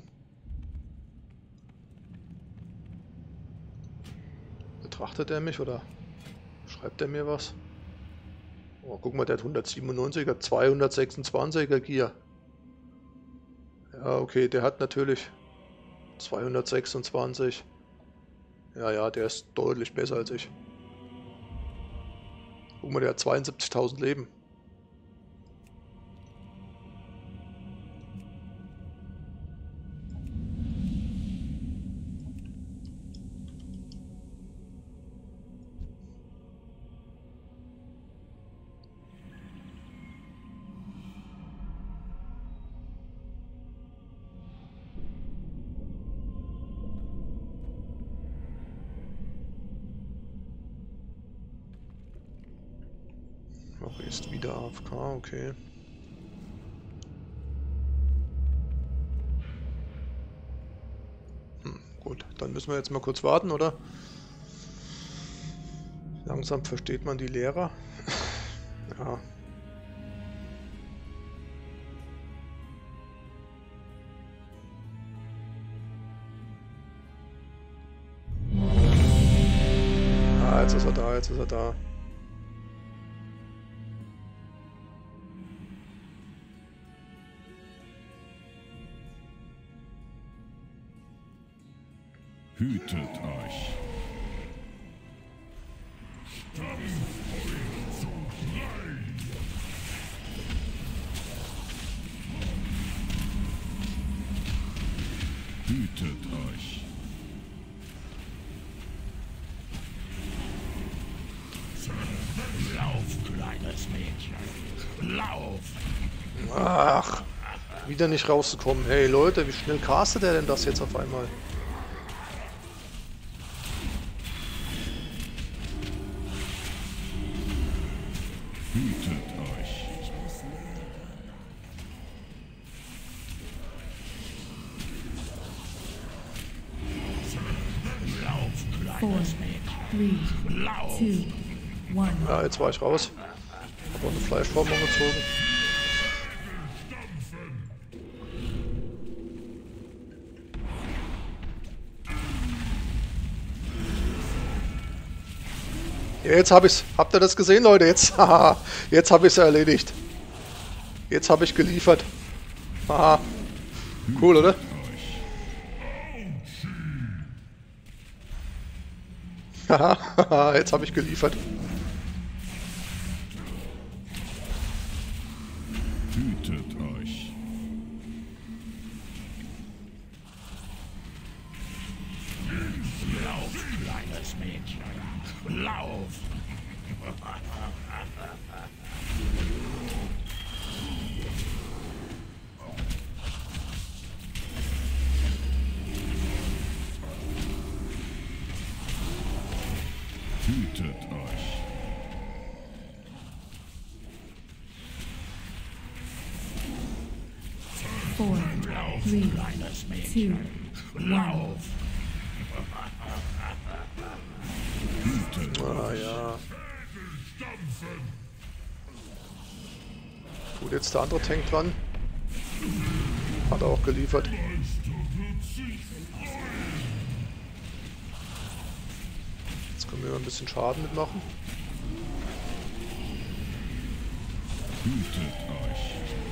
Betrachtet er mich oder schreibt er mir was? Oh, guck mal, der hat 197er, 226er Gear. Ja, okay, der hat natürlich 226. Ja, der ist deutlich besser als ich. Guck mal, der hat 72.000 Leben. Noch ist wieder AFK, okay. Gut, dann müssen wir jetzt mal kurz warten, oder? Langsam versteht man die Lehrer. Ja. Ah, jetzt ist er da, jetzt ist er da.
Hütet euch. Hütet euch.
Lauf, kleines Mädchen. Lauf!
Ach, wieder nicht rausgekommen. Hey Leute, wie schnell castet er denn das jetzt auf einmal?
Hütet euch.
3, 2, 1.
Ja, jetzt war ich raus. Hab auch eine Fleischform gezogen. Ja, jetzt hab ich's. Habt ihr das gesehen, Leute? Jetzt, haha, jetzt habe ich's erledigt. Jetzt habe ich geliefert. Haha. Cool, oder? Haha, jetzt habe ich geliefert.
Hütet euch.
Lauf, kleines Mädchen. Lauf!
Hütet euch.
Four, three, two,
Lauf!
Ah ja. Gut, jetzt der andere Tank dran. Hat er auch geliefert. Jetzt können wir ein bisschen Schaden mitmachen.
Hütet euch.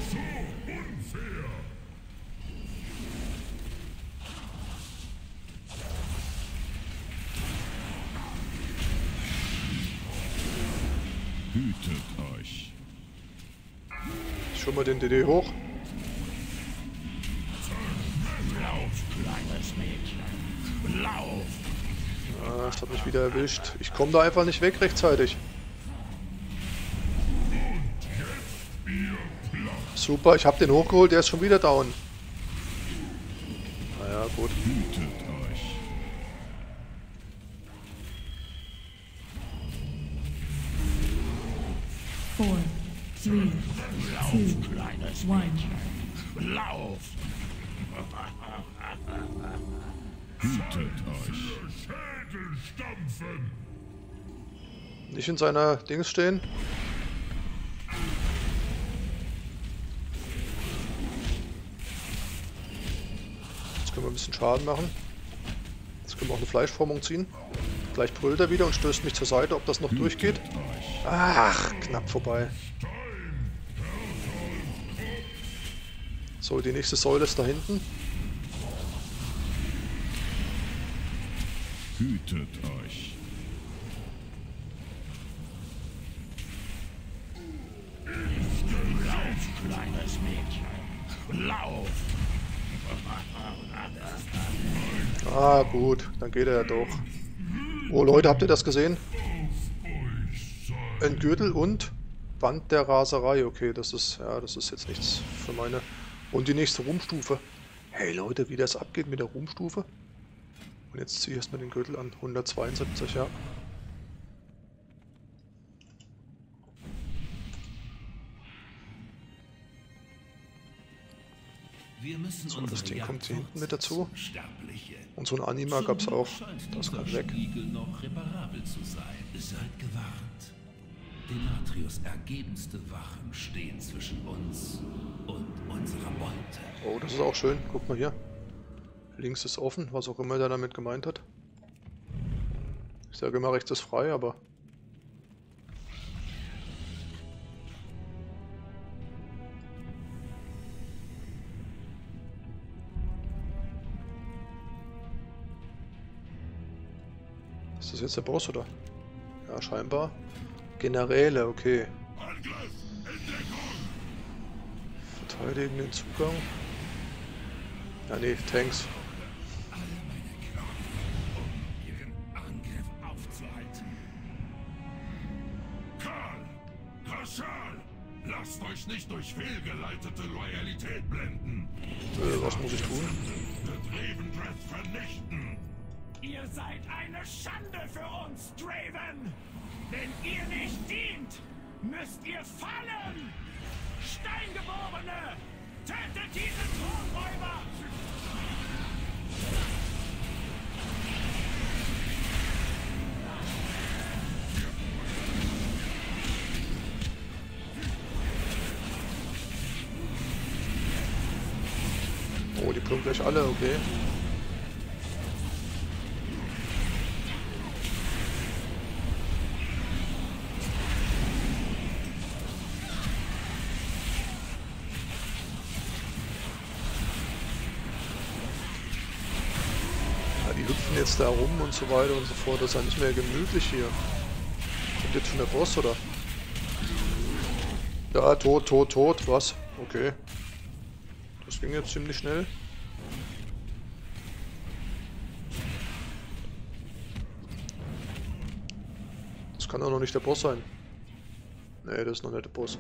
Hütet euch.
Ich schon mal den DD hoch.
Lauf, kleines Mädchen. Lauf!
Ah, das hat mich wieder erwischt. Ich komme da einfach nicht weg rechtzeitig. Super, ich habe den hochgeholt, der ist schon wieder down. Naja, gut.
Hütet euch.
four, three, two,
Kleines
one.
Mädchen. Lauf!
Hütet euch.
Nicht in seiner Dings stehen. Jetzt können wir ein bisschen Schaden machen. Jetzt können wir auch eine Fleischformung ziehen. Gleich brüllt er wieder und stößt mich zur Seite, ob das noch durchgeht. Ach, knapp vorbei. So, die nächste Säule ist da hinten.
Hütet euch.
Lauf, kleines Mädchen. Lauf!
Ah, gut, dann geht er ja doch. Oh Leute, habt ihr das gesehen? Ein Gürtel und Band der Raserei. Okay, das ist jetzt nichts für meine. Und die nächste Ruhmstufe. Hey Leute, wie das abgeht mit der Ruhmstufe. Und jetzt ziehe ich erstmal den Gürtel an. 172, ja.
Wir müssen
So, das Ding kommt hier hinten mit dazu.
Sterbliche.
Und so ein Anima gab es auch. Das
kann
kommt weg.
Spiegel noch reparabel zu sein. Seid gewarnt. Denatrius' ergebenste Wachen stehen zwischen uns und unserer Beute.
Oh, das ist auch schön. Guck mal hier. Links ist offen, was auch immer der damit gemeint hat. Ich sage immer, rechts ist frei, aber... Ist das jetzt der Boss, oder? Ja, scheinbar. Generäle, okay. Verteidigen den Zugang. Ja, nee, Tanks.
Ihren Angriff aufzuhalten. Karl! Raschal! Lasst euch nicht durch fehlgeleitete Loyalität blenden.
Was muss ich tun?
Wird Revendreth vernichten.
Ihr seid eine Schande für uns, Draven! Wenn ihr nicht dient, müsst ihr fallen! Steingeborene! Tötet diesen Thronräuber!
Oh, die kommen gleich alle, okay. Ja, die hüpfen jetzt da rum und so weiter und so fort. Das ist ja nicht mehr gemütlich hier. Kommt jetzt schon der Boss, oder? Ja, tot, tot, tot. Was? Okay. Das ging jetzt ziemlich schnell. Das kann doch noch nicht der Boss sein. Nee, das ist noch nicht der Boss.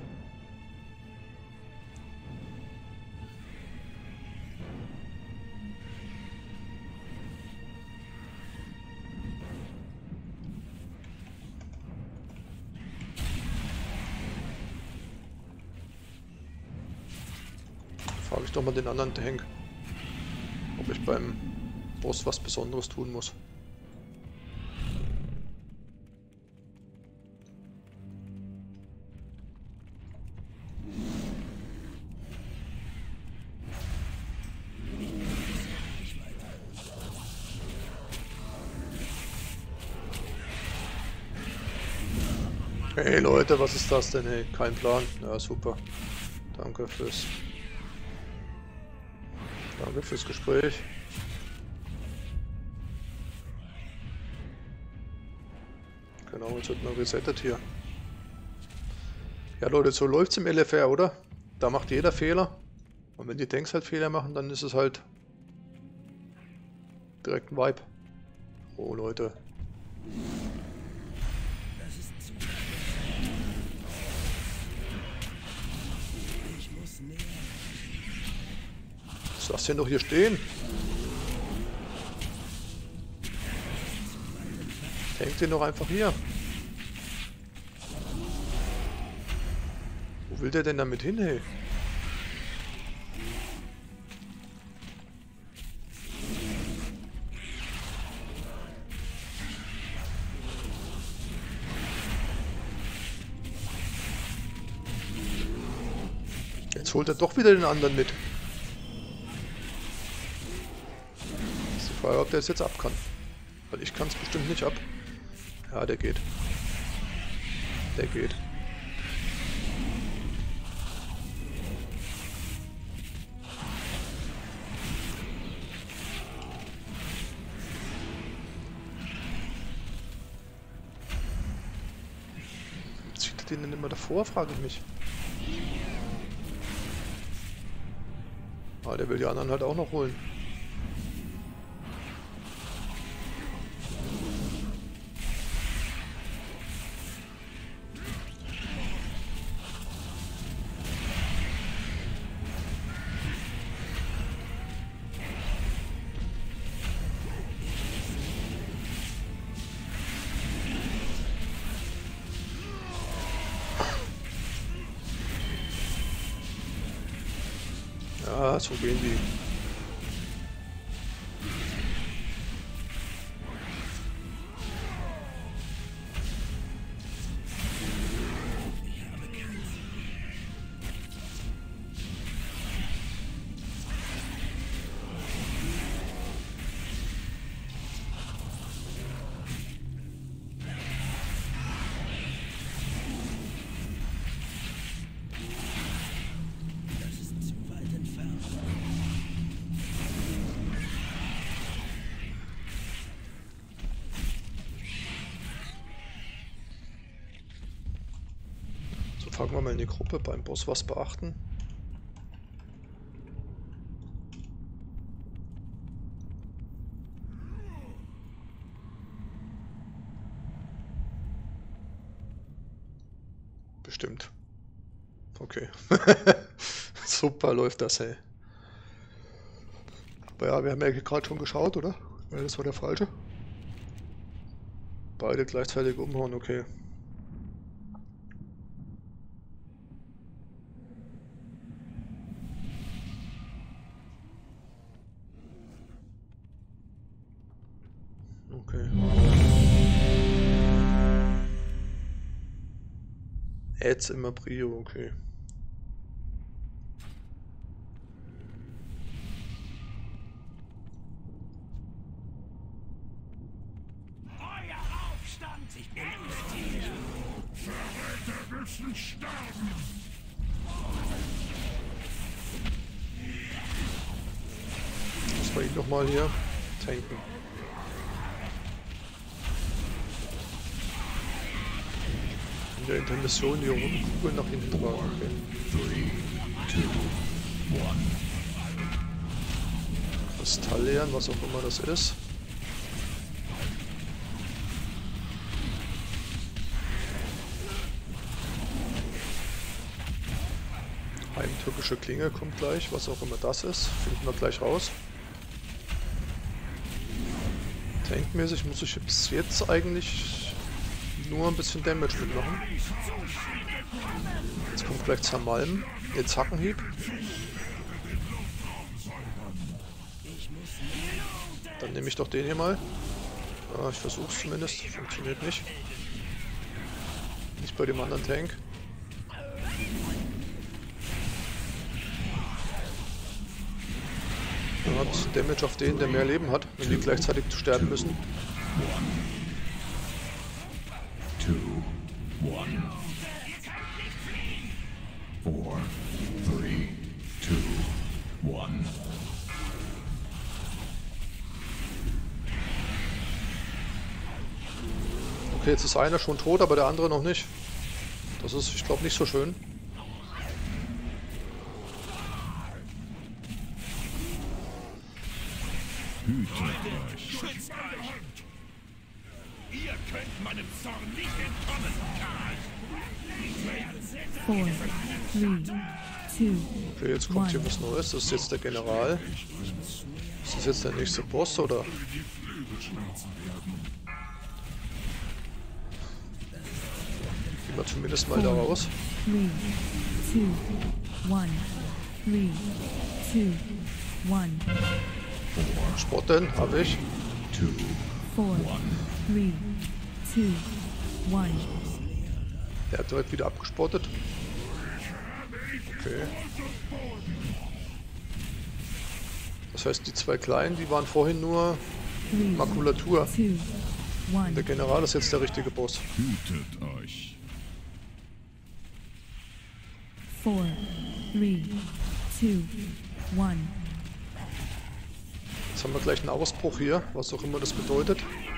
Frage ich doch mal den anderen Tank, ob ich beim Boss was Besonderes tun muss. Hey Leute, was ist das denn? Hey, kein Plan. Ja, super. Danke fürs Gespräch. Genau, jetzt wird man resettet hier. Ja Leute, so läuft's im LFR, oder? Da macht jeder Fehler. Und wenn die Tanks halt Fehler machen, dann ist es halt direkt ein Vibe. Oh Leute. Lass den doch hier stehen. Tank den doch einfach hier. Wo will der denn damit hin, hey? Jetzt holt er doch wieder den anderen mit. Ich frage, ob der es jetzt ab kann. Weil ich kann es bestimmt nicht ab. Ja, der geht. Der geht. Zieht er den denn immer davor, frage ich mich. Ah, der will die anderen halt auch noch holen. Ja, so gehen die. Fragen wir mal in die Gruppe, beim Boss was beachten. Bestimmt. Okay. Super läuft das, hey. Aber ja, wir haben ja gerade schon geschaut, oder? Ja, das war der falsche. Beide gleichzeitig umhauen, okay. Okay. Jetzt immer Prio, okay.
Verräter müssen sterben!
Muss man ihn nochmal hier tanken. In der Intermission die Rundenkugel nach hinten tragen. Okay.
3, 2, 1.
Kristall leeren, was auch immer das ist. Heimtückische Klinge kommt gleich, was auch immer das ist. Finden wir gleich raus. Tankmäßig muss ich bis jetzt eigentlich nur ein bisschen Damage mitmachen. Jetzt kommt gleich Zermalmen. Jetzt Hackenhieb. Dann nehme ich doch den hier mal. Ja, ich versuche es zumindest. Funktioniert nicht. Nicht bei dem anderen Tank. Dann hat es Damage auf den, der mehr Leben hat, wenn die gleichzeitig sterben müssen.
2, 1. 4, 3, 2, 1.
Okay, jetzt ist einer schon tot, aber der andere noch nicht. Das ist, ich glaube, nicht so schön.
Schützt euch! Ihr könnt meinem Zorn nicht entkommen, Karl!
4, 3, 2,
Okay, jetzt kommt hier was Neues. Das ist jetzt der General. Ist das jetzt der nächste Boss, oder? Gehen wir zumindest mal da raus.
3, 2, 1. 3, 2, 1.
Spotten, habe ich.
4, 3, 2, 1.
Der hat direkt wieder abgespottet. Okay. Das heißt, die zwei Kleinen, die waren vorhin nur Makulatur.
2, 1.
Der General ist jetzt der richtige Boss.
Hütet euch!
4, 3, 2, 1.
Jetzt haben wir gleich einen Ausbruch hier, was auch immer das bedeutet.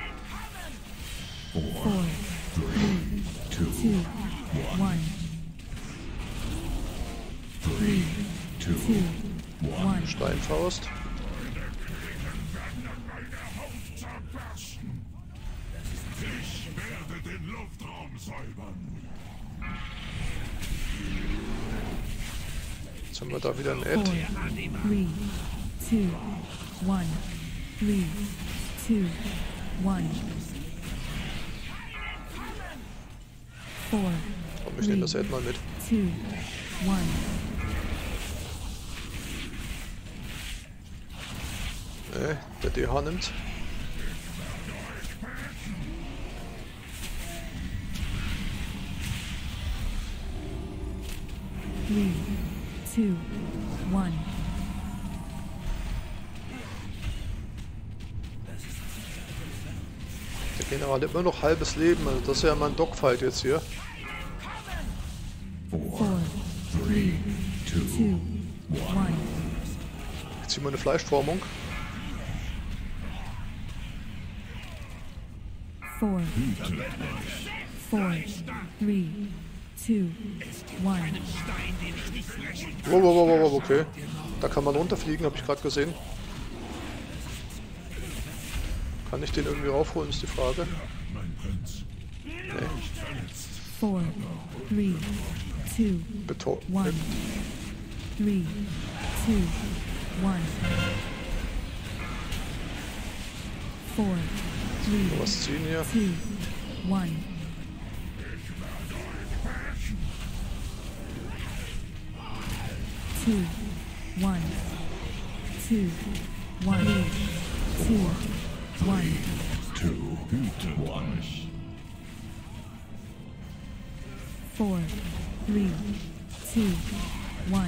4, 3, 2, 1. 3, 2, 1.
Steinfaust.
Ich werde den Luftraum säubern!
Jetzt haben wir da wieder ein Ed.
4, 3, 2, 1. 3, 2, 1. 4,
Komm, ich nehme das Ed mal mit.
2, 1.
Der DH nimmt.
Three, 2, 1.
Der General hat immer noch halbes Leben, also das ist ja mal ein Dogfight jetzt hier.
4, 3, 2, 1.
Jetzt ziehen wir eine Fleischformung.
4, 4, 3, 2, 1.
Wow, okay. Da kann man runterfliegen, habe ich gerade gesehen. Kann ich den irgendwie raufholen, ist die Frage.
Mein Prinz,
4, 3, 2,
Beton.
1. 3, 2, 1. 4, 3,
Was ziehen hier?
2, 1. 2, 1. 2, 1. 2, 1.
hütet euch!
4, 3, 2, 1.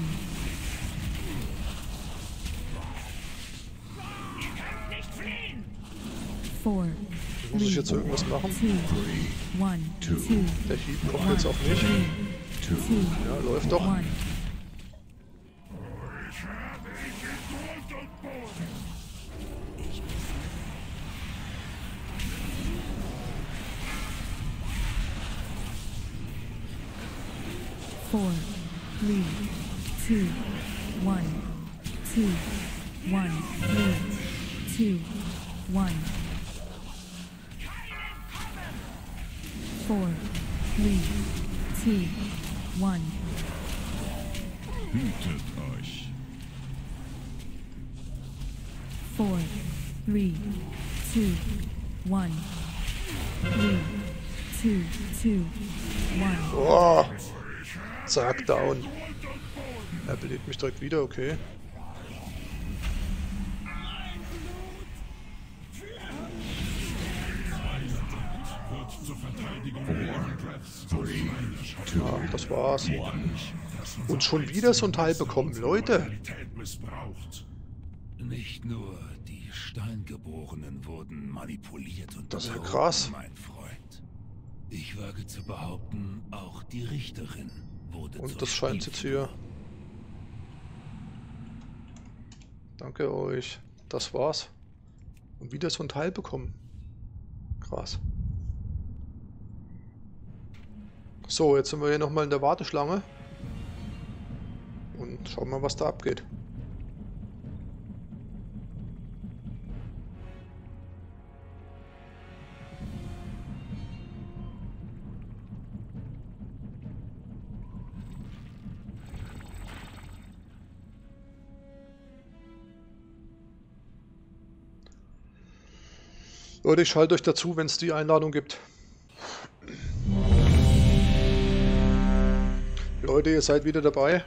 Nicht fliehen!
4,
Muss ich jetzt irgendwas machen?
2, 1, 2,
Der Hieb kommt jetzt auf mich.
3, 2,
Ja, läuft doch.
1. Four, 3, 2, 1, 2, 1, 3, 2, 1. 4, 3, 2, 1.
Hütet euch.
4, 3, 2, 1. 3, 2, 2, 1.
Oh. Zack, down. Er belebt mich direkt wieder, okay. Ja, das war's. Und schon wieder so ein Teil bekommen, Leute.
Nicht nur die Steingeborenen wurden manipuliert und
Das ist ja
belogen,
krass.
mein Freund. Ich wage zu behaupten, auch die Richterin wurde
Und
zur
das scheint jetzt hier. Danke euch. Das war's. Und wieder so ein Teil bekommen. Krass. So, jetzt sind wir hier nochmal in der Warteschlange. Und schauen mal, was da abgeht. Leute, ich schalte euch dazu, wenn es die Einladung gibt. Leute, ihr seid wieder dabei.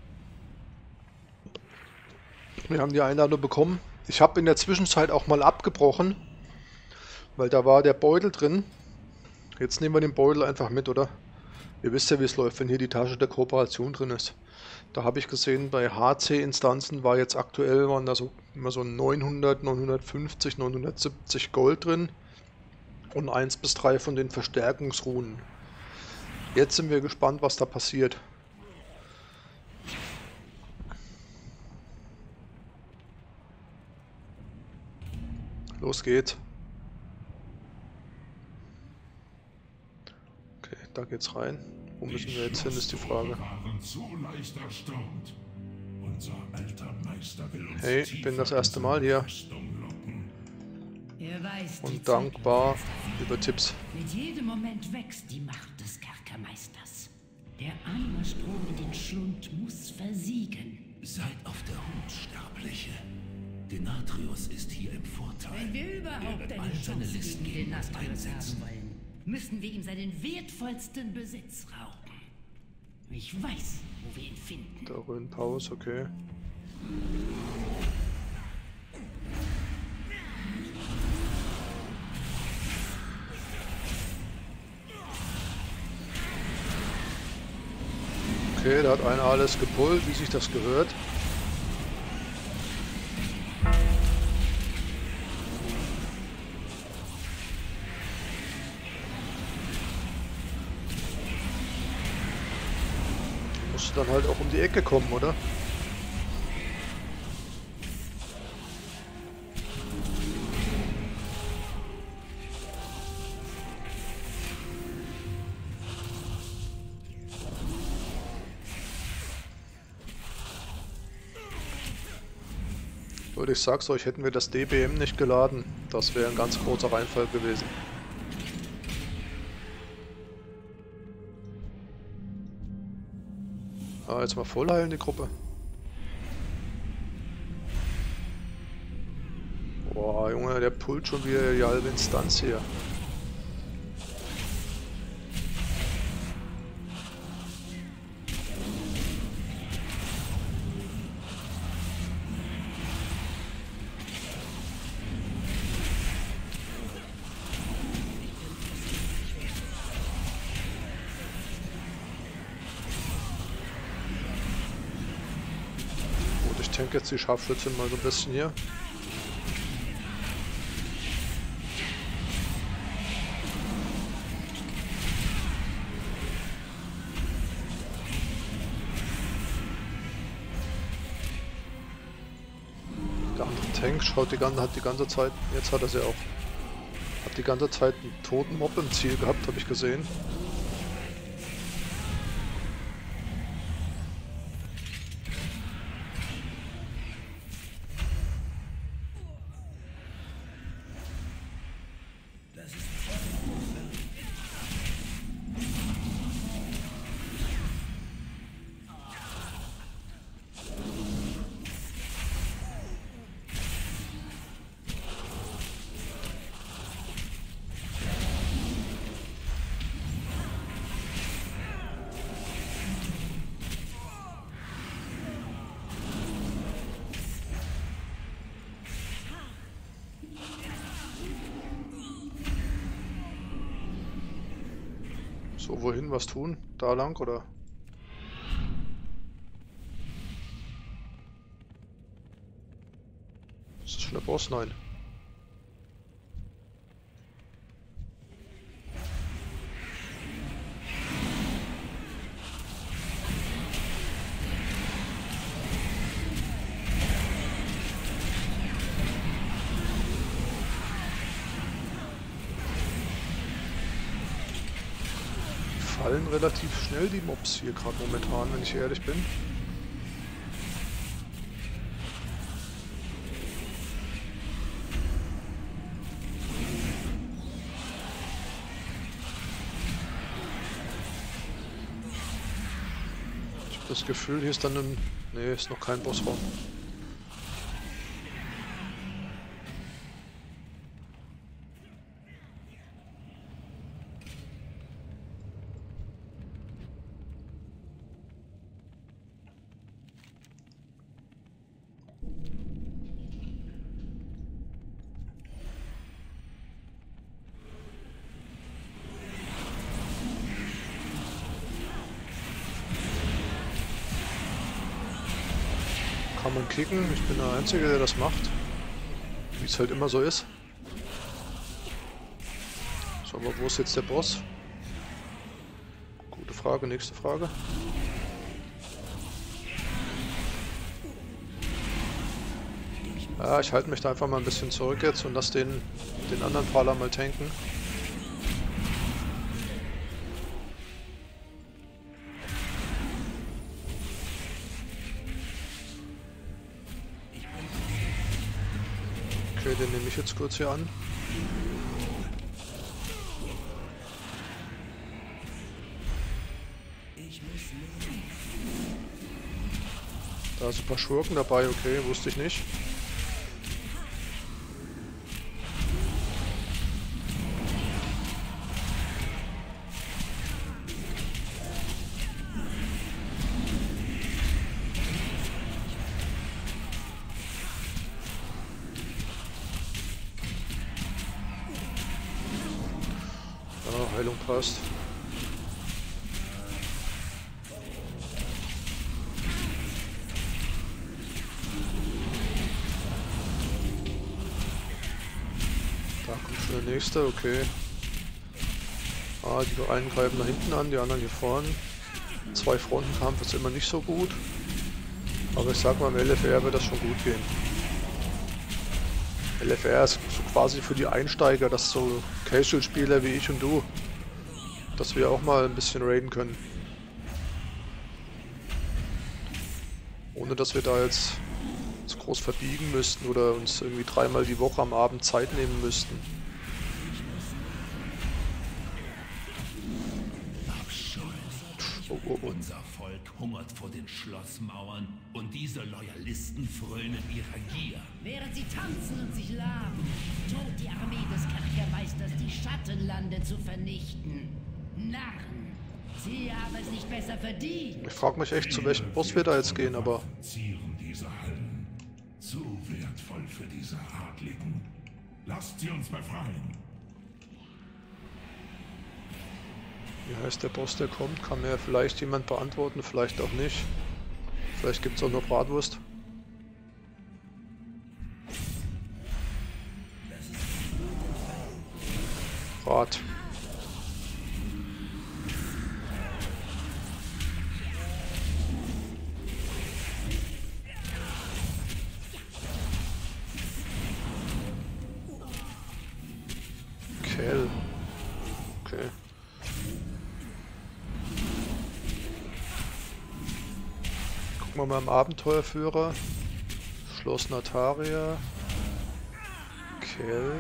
Wir haben die Einladung bekommen. Ich habe in der Zwischenzeit auch mal abgebrochen, weil da war der Beutel drin. Jetzt nehmen wir den Beutel einfach mit, oder? Ihr wisst ja, wie es läuft, wenn hier die Tasche der Kooperation drin ist. Da habe ich gesehen, bei HC-Instanzen war jetzt aktuell, waren da so immer so 900, 950, 970 Gold drin und 1 bis 3 von den Verstärkungsrunen. Jetzt sind wir gespannt, was da passiert. Los geht's. Okay, da geht's rein. Wo müssen wir jetzt hin, ist die Frage. Hey, ich bin das erste Mal hier
Er weiß die
und dankbar über Tipps.
Mit jedem Moment wächst die Macht des Kerkermeisters. Der Anima-Strom in den Schlund muss versiegen.
Seid auf der Hut, Sterbliche. Denatrius ist hier im Vorteil.
Wenn wir
Er
überhaupt
wird
eine
all seine
Chance
Listen
gegen den
gegen uns
Nastrius
einsetzen.
haben wollen, müssen wir ihm seinen wertvollsten Besitz rauben. Ich weiß, wo wir ihn finden.
Da in Pause, okay. Okay, da hat einer alles gepullt, wie sich das gehört. Muss dann halt auch um die Ecke kommen, oder? Leute, ich sag's euch, hätten wir das DBM nicht geladen, das wäre ein ganz großer Reinfall gewesen. Ah, jetzt mal voll heilen die Gruppe. Boah, Junge, der pullt schon wieder die halbe Instanz hier. Ich denke jetzt die Scharfschützen mal so ein bisschen hier. Tank schaut hat die ganze Zeit, jetzt hat er sie auch, hat die ganze Zeit einen toten Mob im Ziel gehabt, habe ich gesehen. So, wohin, was tun? Da lang, oder? Ist das schon der Boss? Nein. Fallen relativ schnell die Mobs hier gerade momentan, wenn ich ehrlich bin. Ich habe das Gefühl, hier ist dann ein... Nee, ist noch kein Bossraum. Kann man kicken, ich bin der Einzige, der das macht. Wie es halt immer so ist. So, aber wo ist jetzt der Boss? Gute Frage, nächste Frage. Ja, ich halte mich da einfach mal ein bisschen zurück jetzt und lass den anderen Prahler mal tanken. Okay, den nehme ich jetzt kurz hier an. Da sind ein paar Schurken dabei, okay, wusste ich nicht. Ja, Heilung passt. Da kommt schon der nächste, okay. Ah, die einen greifen da hinten an, die anderen hier vorne. Zwei Frontenkampf ist immer nicht so gut. Aber ich sag mal, im LFR wird das schon gut gehen. LFR ist so quasi für die Einsteiger, das so Casual-Spieler wie ich und du, dass wir auch mal ein bisschen raiden können. Ohne dass wir da jetzt uns groß verbiegen müssten oder uns irgendwie dreimal die Woche am Abend Zeit nehmen müssten.
Unser Volk hungert vor den Schlossmauern und diese Loyalisten frönen ihrer Gier.
Während sie tanzen und sich laben, droht die Armee des Kerkermeisters die Schattenlande zu vernichten. Narren, sie haben es nicht besser verdient.
Ich frage mich echt, zu welchem Boss wir da jetzt gehen, aber...
Diese Hallen. Zu wertvoll für diese Adligen. Lasst sie uns befreien.
Wie heißt der Boss, der kommt? Kann mir vielleicht jemand beantworten, vielleicht auch nicht. Vielleicht gibt es auch nur Bratwurst. Brat. Kell. Okay. Gucken wir mal im Abenteuerführer. Schloss Nataria. Kell.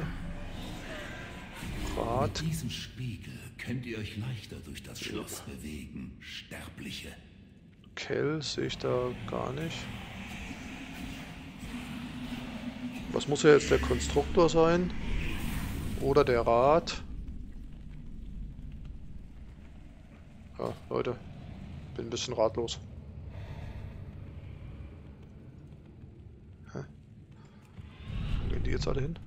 Rat.
Mit diesem Spiegel könnt ihr euch leichter durch das Schloss bewegen, Sterbliche.
Kell sehe ich da gar nicht. Was muss ja jetzt der Konstruktor sein? Oder der Rat? Ja, Leute. Bin ein bisschen ratlos. Hä? Wo gehen die jetzt alle hin?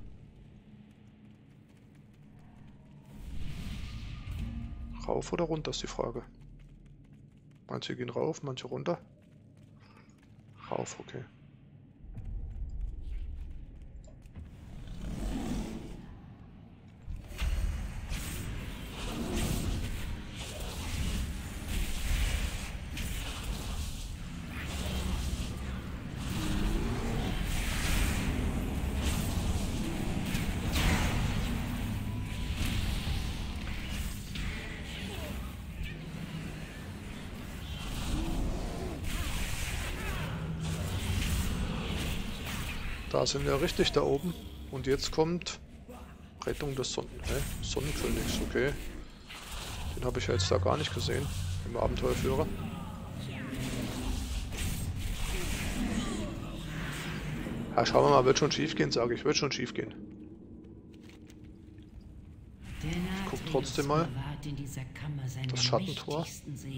Rauf oder runter ist die Frage. Manche gehen rauf, manche runter. Rauf, okay. Da sind wir richtig da oben. Und jetzt kommt Rettung des Sonnenkönigs, okay. Den habe ich ja jetzt da gar nicht gesehen im Abenteuerführer. Ja, schauen wir mal, wird schon schief gehen, sage ich. Wird schon schief gehen. Ich guck trotzdem mal. Das Schattentor.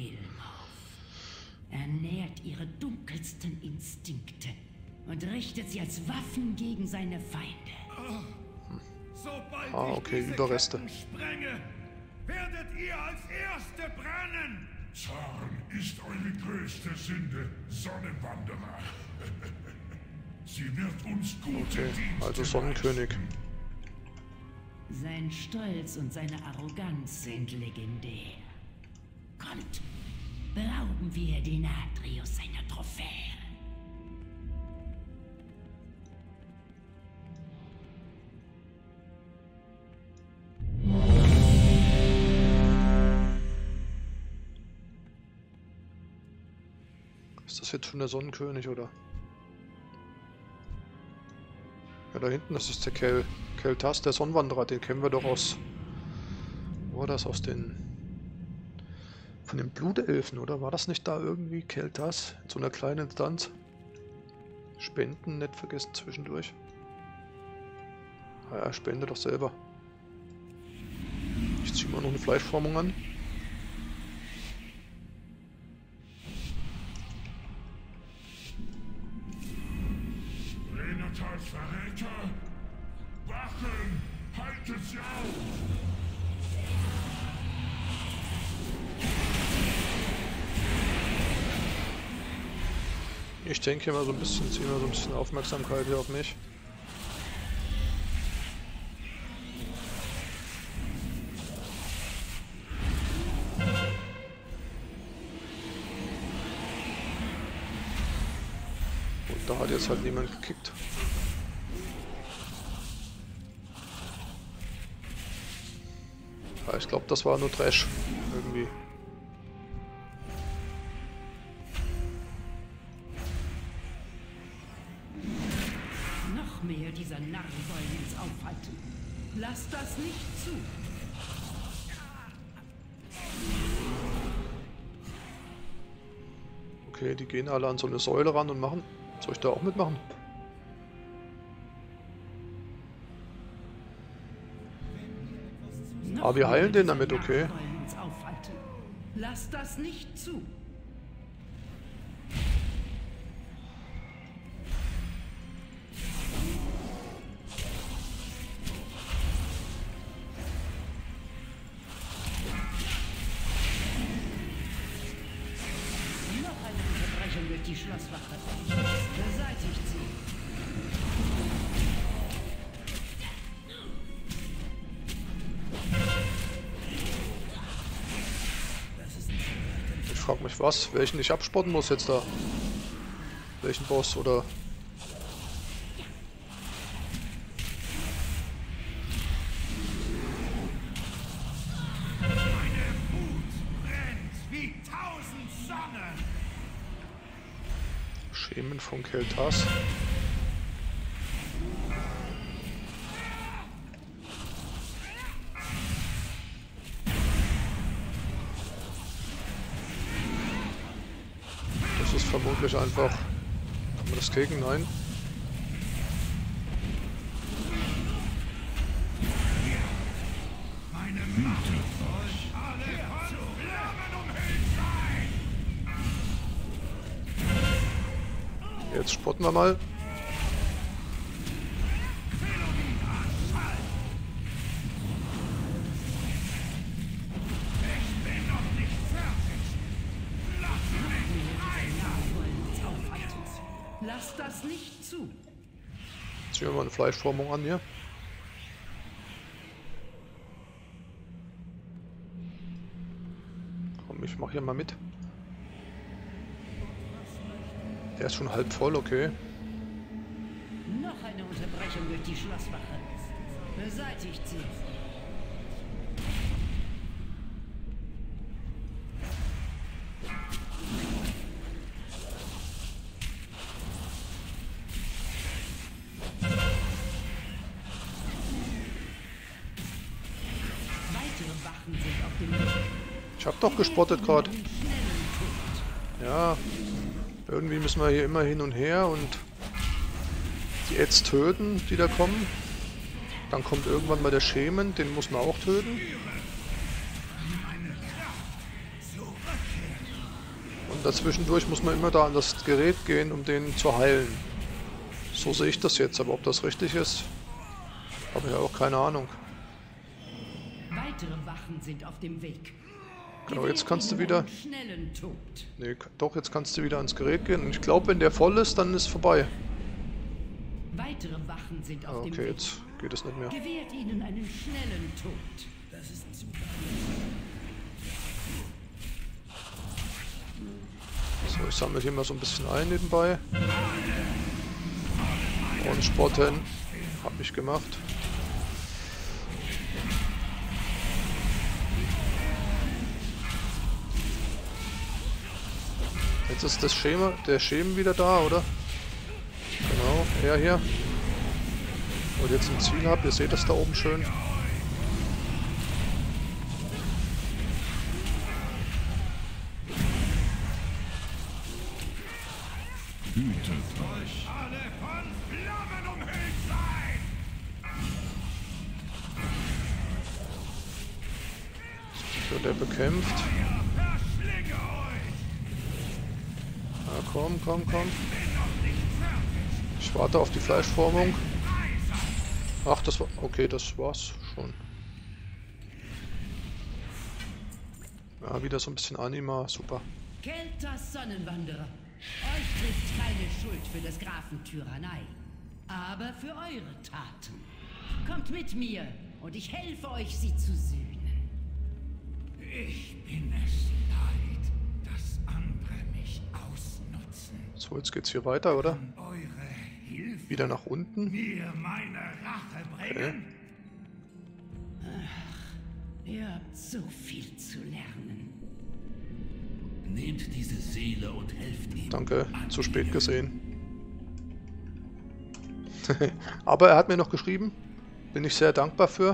Er nährt ihre dunkelsten Instinkte und richtet sie als Waffen gegen seine Feinde.
Sobald
okay, Überreste.
Sprenge, werdet ihr als Erste brennen!
Zorn ist eure größte Sünde, Sonnenwanderer. Sie wird uns gute Dienste
also Sonnenkönig.
Sein Stolz und seine Arroganz sind legendär. Kommt, berauben wir Denatrius seiner Trophäe.
Ist das jetzt schon der Sonnenkönig, oder? Ja, da hinten, das ist der Keltas, der Sonnenwanderer, den kennen wir doch aus... Wo war das? Aus den... Von den Blutelfen, oder? War das nicht da irgendwie, Keltas? In so einer kleinen Instanz? Spenden, nicht vergessen zwischendurch. Ja, spende doch selber. Ich ziehe mal noch eine Fleischformung an.
Renatals Verräter! Wachen! Haltet sie auf!
Ich denke mal so ein bisschen, ziehe mal so ein bisschen Aufmerksamkeit hier auf mich. Und da hat jetzt halt niemand gekickt. Ja, ich glaube, das war nur Trash irgendwie.
Noch mehr dieser Narren wollen uns aufhalten. Lasst das nicht zu.
Okay, die gehen alle an so eine Säule ran und machen. Soll ich da auch mitmachen? Aber wir heilen den damit, okay.
Lasst das nicht zu. Noch eine Unterbrechung durch die Schlosswache. Beseitigt sie.
Ich frage mich was, welchen ich abspotten muss jetzt da. Welchen Boss oder... Schemen von Kel'Thas. Das ist vermutlich einfach... Kann man das gegen? Nein. Jetzt spotten wir mal.
Lass das nicht zu.
Ziehen wir mal eine Fleischformung an hier. Komm, ich mach hier mal mit. Der ist schon halb voll, okay.
Noch eine Unterbrechung durch die Schlosswache. Beseitigt sie. Weitere Wachen sind auf dem Weg.
Ich hab doch gespottet gerade. Ja. Irgendwie müssen wir hier immer hin und her und die Ads töten, die da kommen. Dann kommt irgendwann mal der Schemen, den muss man auch töten. Und dazwischendurch muss man immer da an das Gerät gehen, um den zu heilen. So sehe ich das jetzt, aber ob das richtig ist, habe ich auch keine Ahnung.
Weitere Wachen sind auf dem Weg.
Genau, jetzt kannst du wieder...
Schnellen Tod.
Nee, doch, jetzt kannst du wieder ans Gerät gehen. Und ich glaube, wenn der voll ist, dann ist vorbei.
Weitere Wachen sind auf dem
Okay,
Weg.
jetzt geht es nicht mehr.
Gewährt ihnen einen schnellen Tod.
Das ist zu
So, ich sammle hier mal so ein bisschen ein nebenbei. Und spotten. Hab ich gemacht. Jetzt ist das Schema, der Schemen wieder da, oder? Genau, er hier. Und jetzt ein Ziel habt, ihr seht das da oben schön.
Hütet euch.
Alle von Flammen umhüllt sein!
So, der bekämpft.
Verschlinge euch!
Na komm, komm, komm. Ich warte auf die Fleischformung. Ach, das war... Okay, das war's schon. Ja, wieder so ein bisschen Anima. Super.
Kel'Thas Sonnenwanderer. Euch trifft keine Schuld für des Grafen Tyrannei, aber für eure Taten. Kommt mit mir und ich helfe euch, sie zu sühnen.
Ich bin es leid, dass andere mich ausnutzen.
So, jetzt geht's hier weiter, oder?
Eure Hilfe
Wieder nach unten.
mir meine Rache bringen.
Ihr habt so viel zu lernen.
Nehmt diese Seele und helft ihm.
Danke, zu spät gesehen. Aber er hat mir noch geschrieben. Bin ich sehr dankbar für.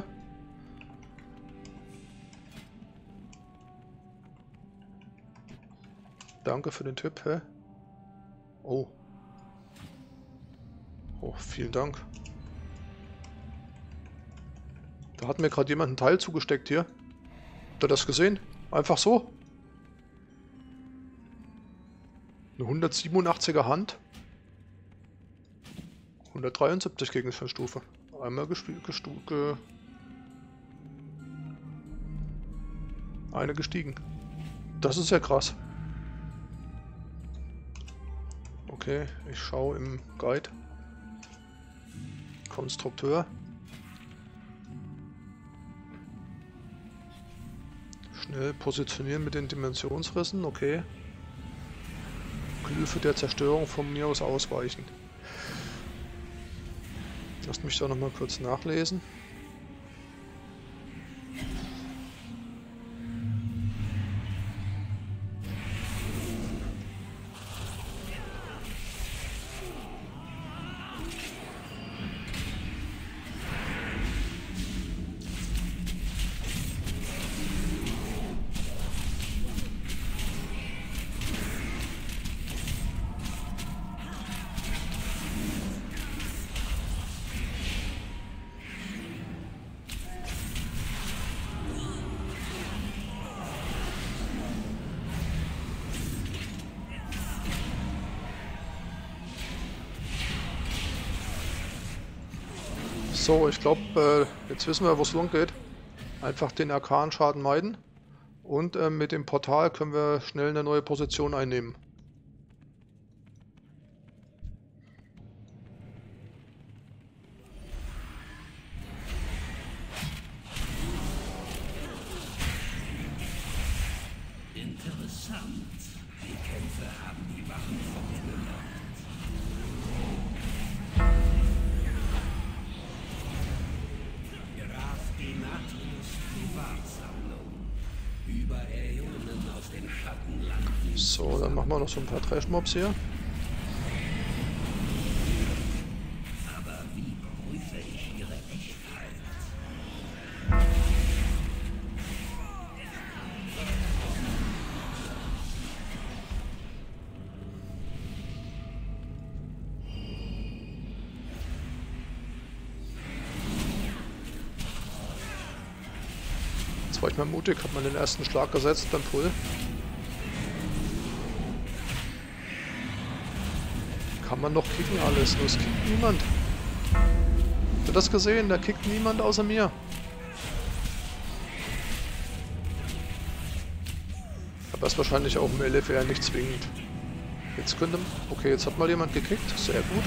Danke für den Tipp, hä? Oh. Oh, vielen Dank. Da hat mir gerade jemand einen Teil zugesteckt hier. Habt ihr das gesehen? Einfach so. Eine 187er Hand. 173 Gegenstandsstufe. Einmal eine gestiegen. Das ist ja krass. Okay, ich schaue im Guide. Konstrukteur. Schnell positionieren mit den Dimensionsrissen, okay. Glyphe der Zerstörung von mir aus ausweichen. Lasst mich da nochmal kurz nachlesen. So, ich glaube, jetzt wissen wir, wo es lang geht. Einfach den Arkanschaden meiden. Und mit dem Portal können wir schnell eine neue Position einnehmen.
Interessant. Die Kämpfe haben die Wachen fortgelockt. Graf Denatrius Privatsammlung. Über Äonen aus den Schattenlanden.
So, dann machen wir noch so ein paar Trash-Mobs hier.
Aber wie prüfe ich ihre Echtheit?
Jetzt war ich mal mutig, hat man den ersten Schlag gesetzt beim Pull. Kann man noch kicken alles, nur es kickt niemand. Habt ihr das gesehen? Da kickt niemand außer mir. Aber ist wahrscheinlich auch im LFR nicht zwingend. Jetzt könnte... Okay, jetzt hat mal jemand gekickt, sehr gut.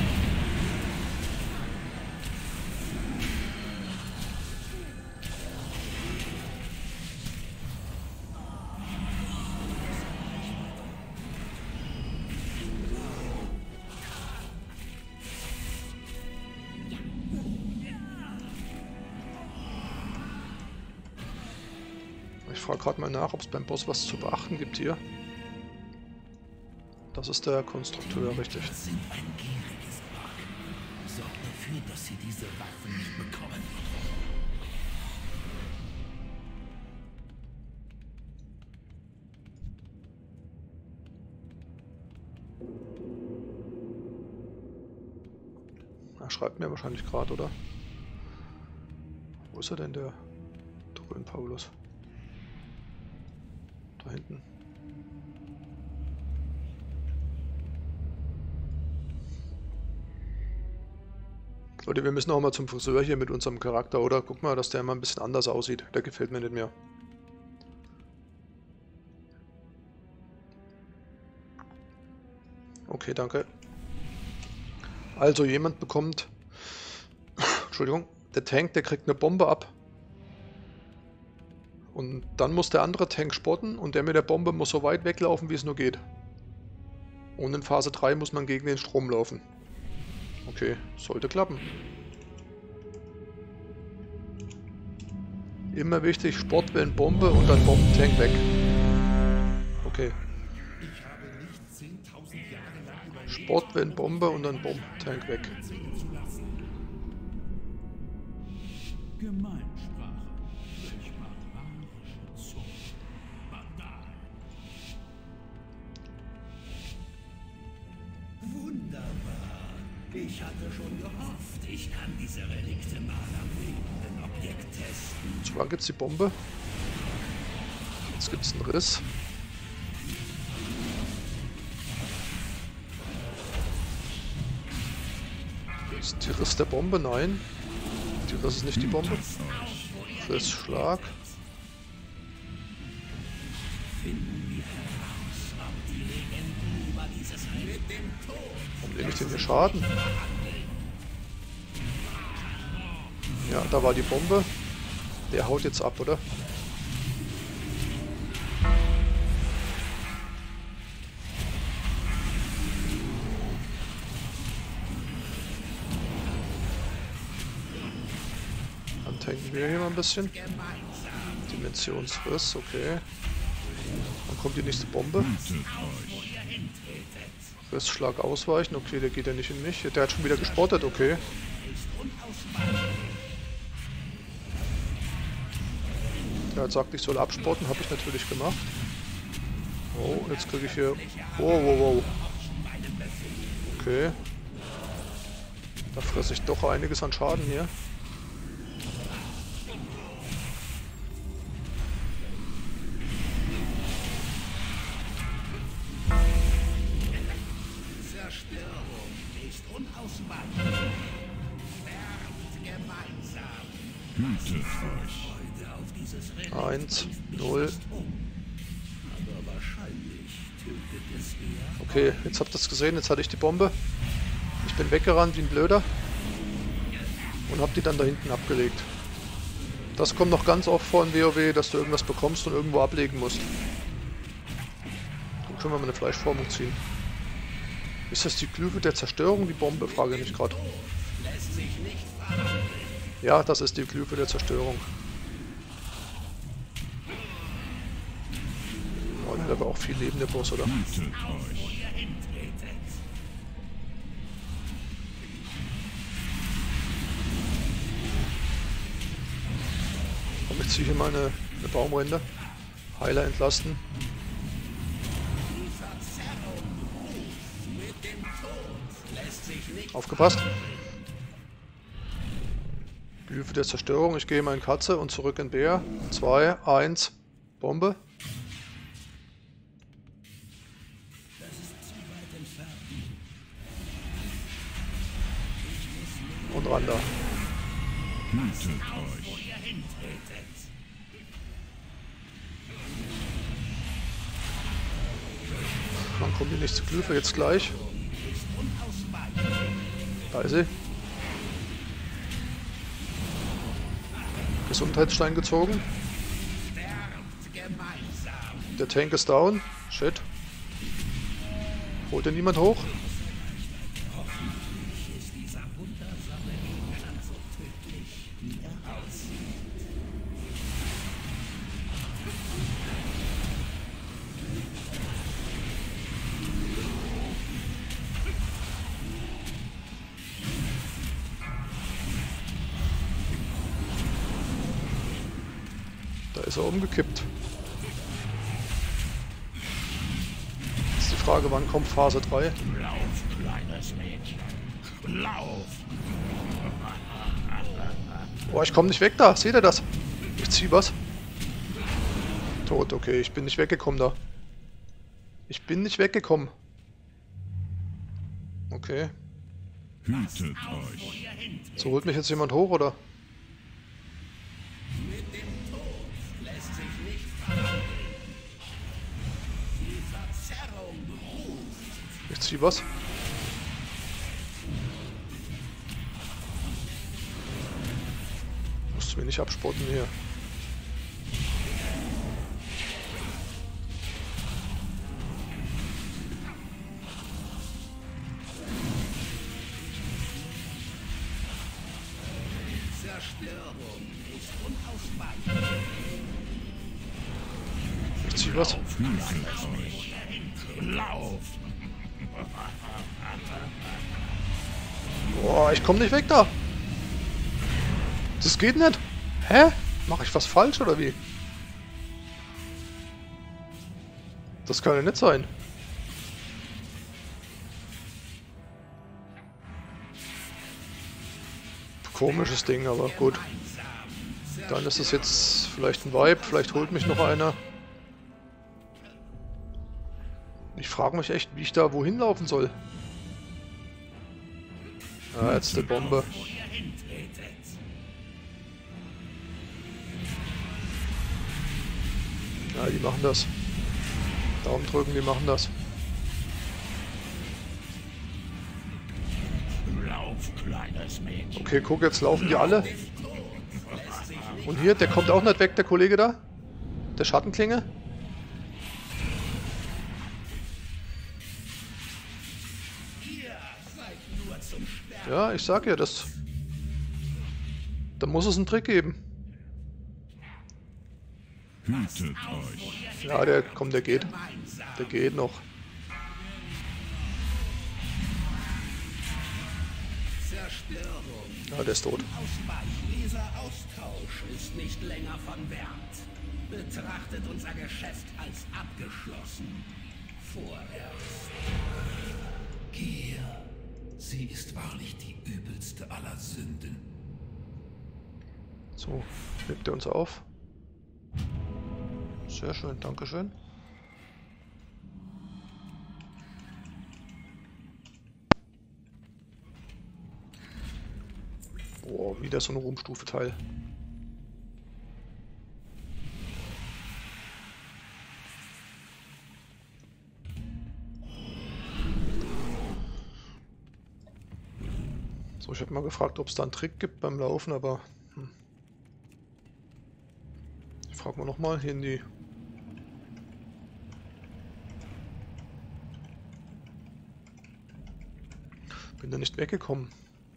Ich frage gerade mal nach, ob es beim Boss was zu beachten gibt hier. Das ist der Konstrukteur, richtig.
Das sind ein gieriges Volk. Sorgt dafür, dass sie diese Waffen nicht bekommen.
Er schreibt mir wahrscheinlich gerade, oder? Wo ist er denn, der Dröhn Paulus? Da hinten. Leute, wir müssen auch mal zum Friseur hier mit unserem Charakter, oder? Guck mal, dass der mal ein bisschen anders aussieht. Der gefällt mir nicht mehr. Okay, danke. Also, jemand bekommt... Entschuldigung. Der Tank, der kriegt eine Bombe ab. Und dann muss der andere Tank spotten und der mit der Bombe muss so weit weglaufen, wie es nur geht. Und in Phase 3 muss man gegen den Strom laufen. Okay, sollte klappen. Immer wichtig, Sportwellen, Bombe und dann Bombentank weg. Okay. Sportwellen, Bombe und dann Bombentank weg.
Gemeinsprache. Welch barbarische Zunge. Bandal.
Wunderbar. Ich hatte schon gehofft, ich kann diese Relikte mal am lebenden Objekt testen.
So lange gibt es die Bombe. Jetzt gibt es einen Riss. Ist die Riss der Bombe? Nein. Die Riss ist nicht die Bombe. Riss, Schlag. Warum nehme ich denn hier Schaden? Ja, da war die Bombe. Der haut jetzt ab, oder? Dann tanken wir hier mal ein bisschen. Dimensionsriss, okay. Dann kommt die nächste Bombe. Rissschlag ausweichen, okay, der geht ja nicht in mich. Der hat schon wieder gespottet, okay. Der hat gesagt, ich soll abspotten, habe ich natürlich gemacht. Oh, jetzt kriege ich hier... Wow, wow, wow. Okay. Da fresse ich doch einiges an Schaden hier.
Hütet euch.
1, 0. Okay, jetzt habt ihr es gesehen, jetzt hatte ich die Bombe. Ich bin weggerannt wie ein Blöder. Und hab die dann da hinten abgelegt. Das kommt noch ganz oft vor in WoW, dass du irgendwas bekommst und irgendwo ablegen musst. Dann können wir mal eine Fleischformung ziehen. Ist das die Glyphe der Zerstörung, die Bombe? Frage ich mich gerade. Ja, das ist die Glyphe der Zerstörung. Oh, der hat aber auch viel Leben, der Boss, oder?
Hütet euch.
Komm, ich ziehe hier mal eine Baumrinde. Heiler entlasten. Aufgepasst. Glyphe der Zerstörung. Ich gehe mal in Katze und zurück in Bär. 2, 1, Bombe. Und ran da.
Hütet euch.
Man kommt hier nicht zur Glyphe, jetzt gleich. Da ist sie. Gesundheitsstein gezogen. Der Tank ist down. Shit. Holt denn niemand hoch? Da ist er umgekippt. Jetzt ist die Frage, wann kommt Phase 3?
Lauf, kleines Mädchen. Lauf!
Boah, ich komme nicht weg da. Seht ihr das? Ich zieh was. Tot, okay. Ich bin nicht weggekommen da. Ich bin nicht weggekommen. Okay.
Hütet euch.
So, holt mich jetzt jemand hoch, oder? Ich zieh was. Musst du mir nicht abspotten hier. Ich zieh was.
Lauf!
Boah, ich komme nicht weg da. Das geht nicht. Hä? Mache ich was falsch oder wie? Das kann ja nicht sein. Komisches Ding, aber gut. Dann ist es jetzt vielleicht ein Vibe, vielleicht holt mich noch einer. Ich frage mich echt, wie ich da wohin laufen soll. Ah, jetzt die Bombe. Ja, die machen das. Daumen drücken, die machen das.
Lauf, kleines Mädchen.
Okay, guck, jetzt laufen die alle. Und hier, der kommt auch nicht weg, der Kollege da. Der Schattenklinge. Ja, ich sag ja, das... Da muss es einen Trick geben.
Hütet euch.
Ja, der kommt, der geht. Der geht noch. Ja, der ist tot.
Dieser Austausch ist nicht länger von Wert. Betrachtet unser Geschäft als abgeschlossen. Vorerst.
Gier. Sie ist wahrlich die übelste aller Sünden.
So, hebt er uns auf. Sehr schön, dankeschön. Boah. Oh, wieder so ein Ruhmstufe-Teil. So, ich habe mal gefragt, ob es da einen Trick gibt beim Laufen, aber... Ich frage mal nochmal hier in die... Bin da nicht weggekommen.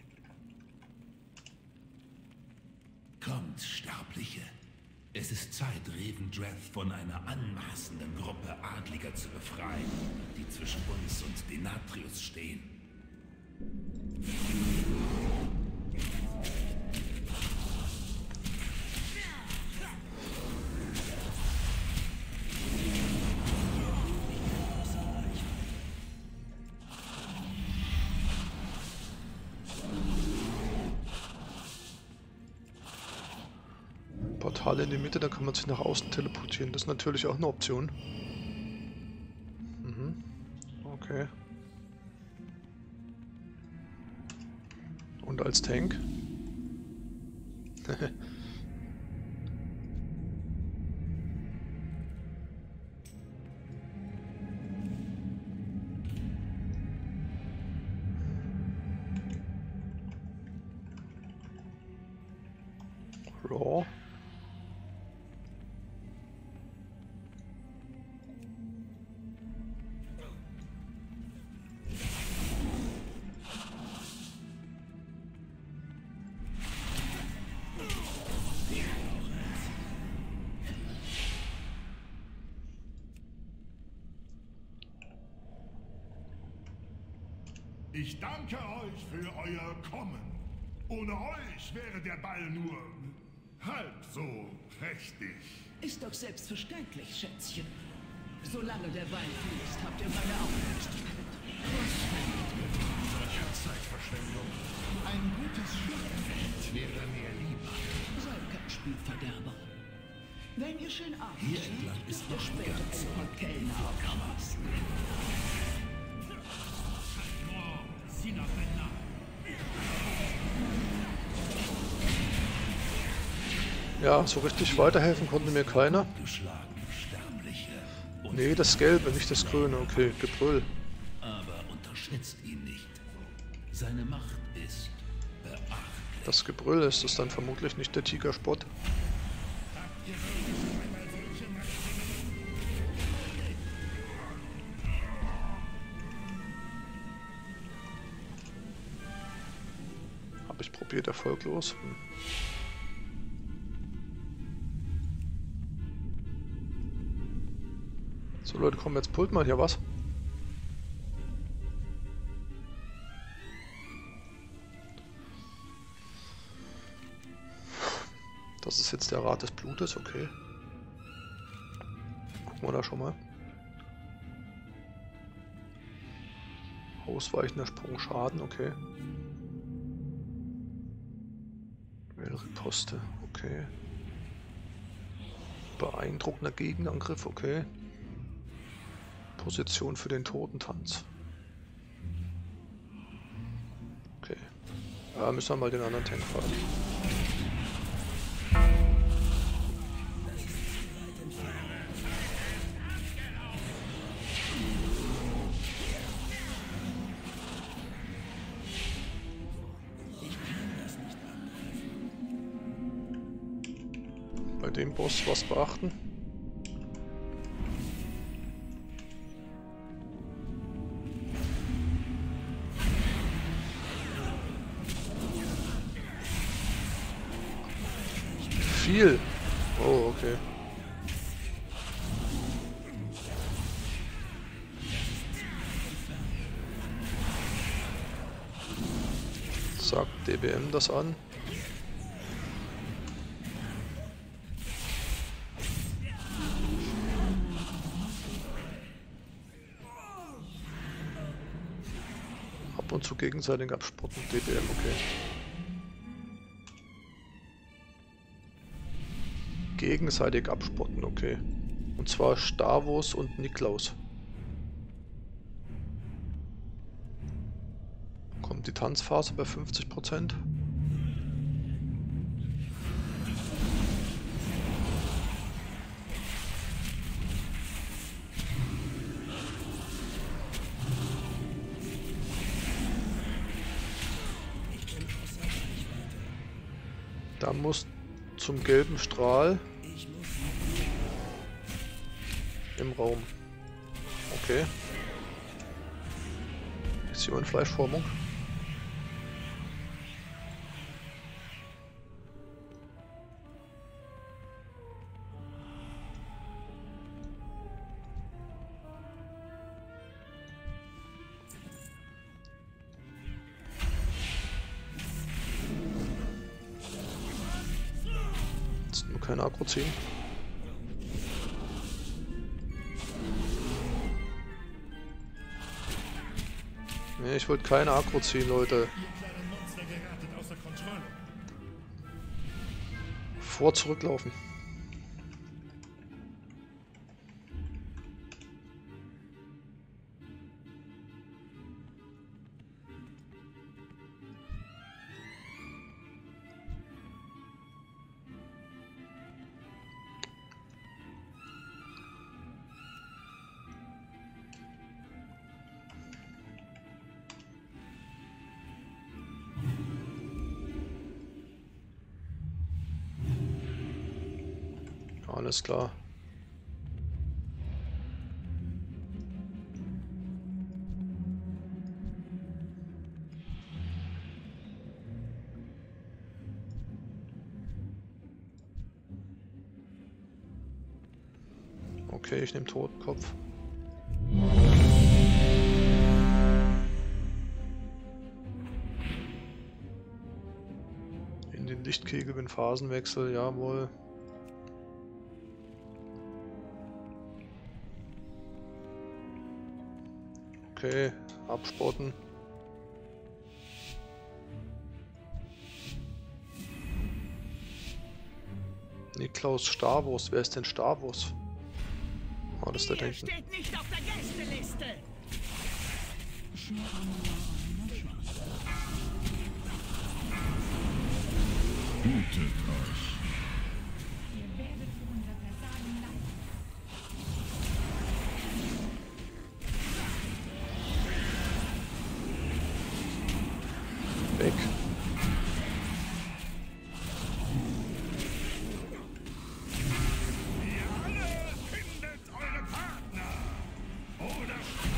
Kommt, Sterbliche. Es ist Zeit, Revendreth von einer anmaßenden Gruppe Adliger zu befreien, die zwischen uns und Denatrius stehen.
Portale in die Mitte, da kann man sich nach außen teleportieren. Das ist natürlich auch eine Option. Mhm. Okay. Und als Tank? Raw.
Ich danke euch für euer Kommen. Ohne euch wäre der Ball nur halb so prächtig.
Ist doch selbstverständlich, Schätzchen. Solange der Ball fließt, habt ihr meine Aufmerksamkeit.
Solche Zeitverschwendung. Ein gutes Schlachtfeld wäre mir lieber.
Seid kein Spielverderber. Wenn ihr schön arbeitet,
Hier entlang ist
ihr
noch
später
ganz
ein paar Kellner aufschmeißen.
Ja, so richtig weiterhelfen konnte mir keiner.
Geschlagen, Sterbliche. Und
Nee, das Gelbe, nicht das Grüne. Okay, Gebrüll.
aber unterschätzt ihn nicht. Seine Macht ist beachtlich.
Das Gebrüll ist es dann vermutlich nicht der Tigerspott. Habe ich probiert, erfolglos. So Leute, komm, jetzt pult mal hier was. Das ist jetzt der Rat des Blutes, okay. Gucken wir da schon mal. Ausweichender Sprung, Schaden, okay. Riposte, okay. Beeindruckender Gegenangriff, okay. Position für den Totentanz. Okay. Ja, müssen wir mal den anderen Tank fahren. Bei dem Boss was beachten. Viel. Oh, okay. Sagt DBM das an? Ab und zu gegenseitig abspotten, DBM, okay. Gegenseitig abspotten, okay. Und zwar Stavros und Niklaus. Kommt die Tanzphase bei 50%? Da muss zum gelben Strahl im Raum. Okay. Ist hier eine Fleischformung? Jetzt nur kein Aggro ziehen. Nee, ich wollte keine Aggro ziehen, Leute. Vor, zurücklaufen. Alles klar. Okay, ich nehme Totenkopf. In den Lichtkegel, wenn Phasenwechsel, jawohl. Okay, absporten. Niklaus Starwurst. Wer ist denn Starwurst? Oh, das ist der da hinten.
Steht nicht auf der Gästeliste.
Hütet euch.
Weg.
Ihr alle findet eure Partner. Oder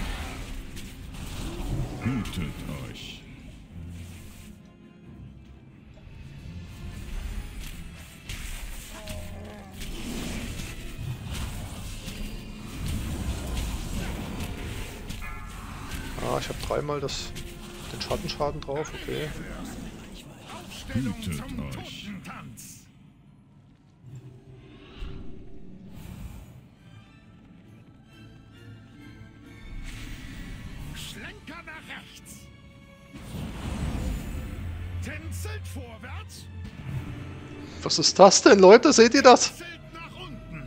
Hütet euch.
Ah, ich habe dreimal den Schattenschaden drauf, okay.
Aufstellung
Hütet
zum
euch.
Totentanz. Schlenker nach rechts. Tänzelt vorwärts.
Was ist das denn, Leute? Seht ihr das?
Tänzelt nach unten.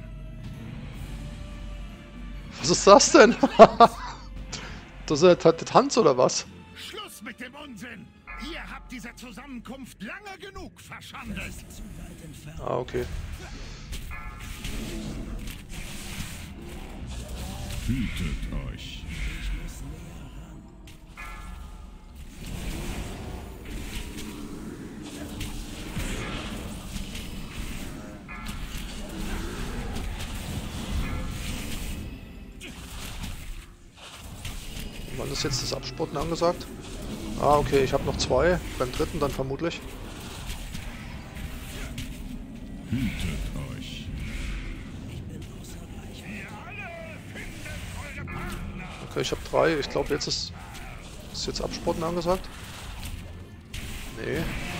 Was ist das denn? Das ist der Tanz oder was?
Schluss mit dem Unsinn. Ihr habt diese Zusammenkunft lange genug verschandelt.
Ah, okay.
Hütet euch.
Wann ist jetzt das Absporten angesagt? Ah, okay, ich habe noch zwei. Beim dritten dann vermutlich.
Hütet euch.
Okay, ich habe drei. Ich glaube, jetzt ist jetzt Absporten angesagt. Nee.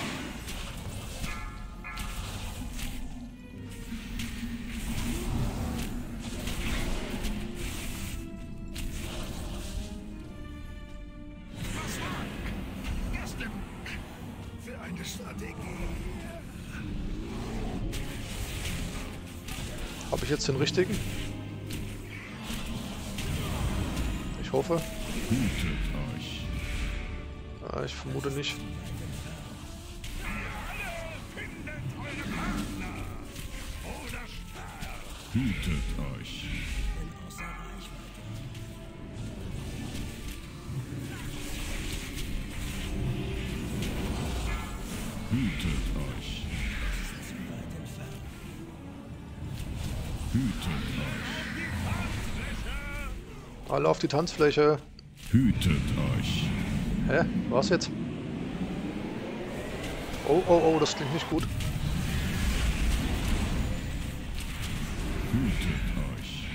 Für eine Strategie.
Habe ich jetzt den richtigen? Ich hoffe.
Hütet euch.
Ah, ich vermute nicht.
Hütet euch. Hütet euch.
Alle auf die Tanzfläche.
Hütet euch.
Hä? Was jetzt? Oh, oh, oh, das klingt nicht gut.
Hütet euch.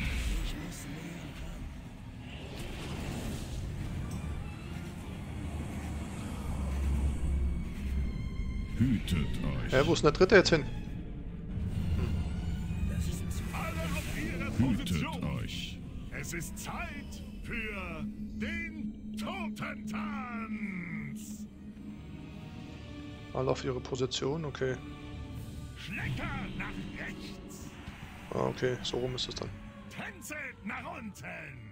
Hütet euch.
Hä, wo ist denn der dritte jetzt hin?
Alle auf ihre
Hütet
Position.
euch.
Es ist Zeit für den Totentanz.
Alle auf ihre Position, okay.
Schlecker nach rechts.
Ah, okay, so rum ist es dann.
Tänzelt nach unten.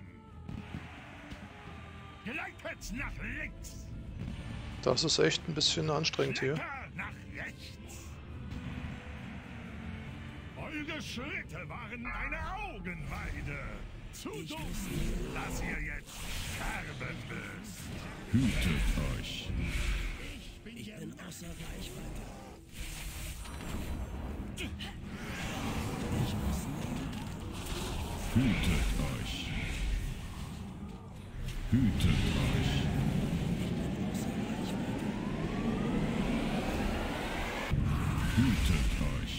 Gleitet nach links.
Das ist echt ein bisschen anstrengend hier.
Schlecker nach rechts. Eure Schritte waren eine Augenweide. Zu dumm, dass ihr jetzt sterben müsst.
Hütet euch.
Ich bin außer Reichweite.
Hütet euch. Hütet euch. Hütet euch.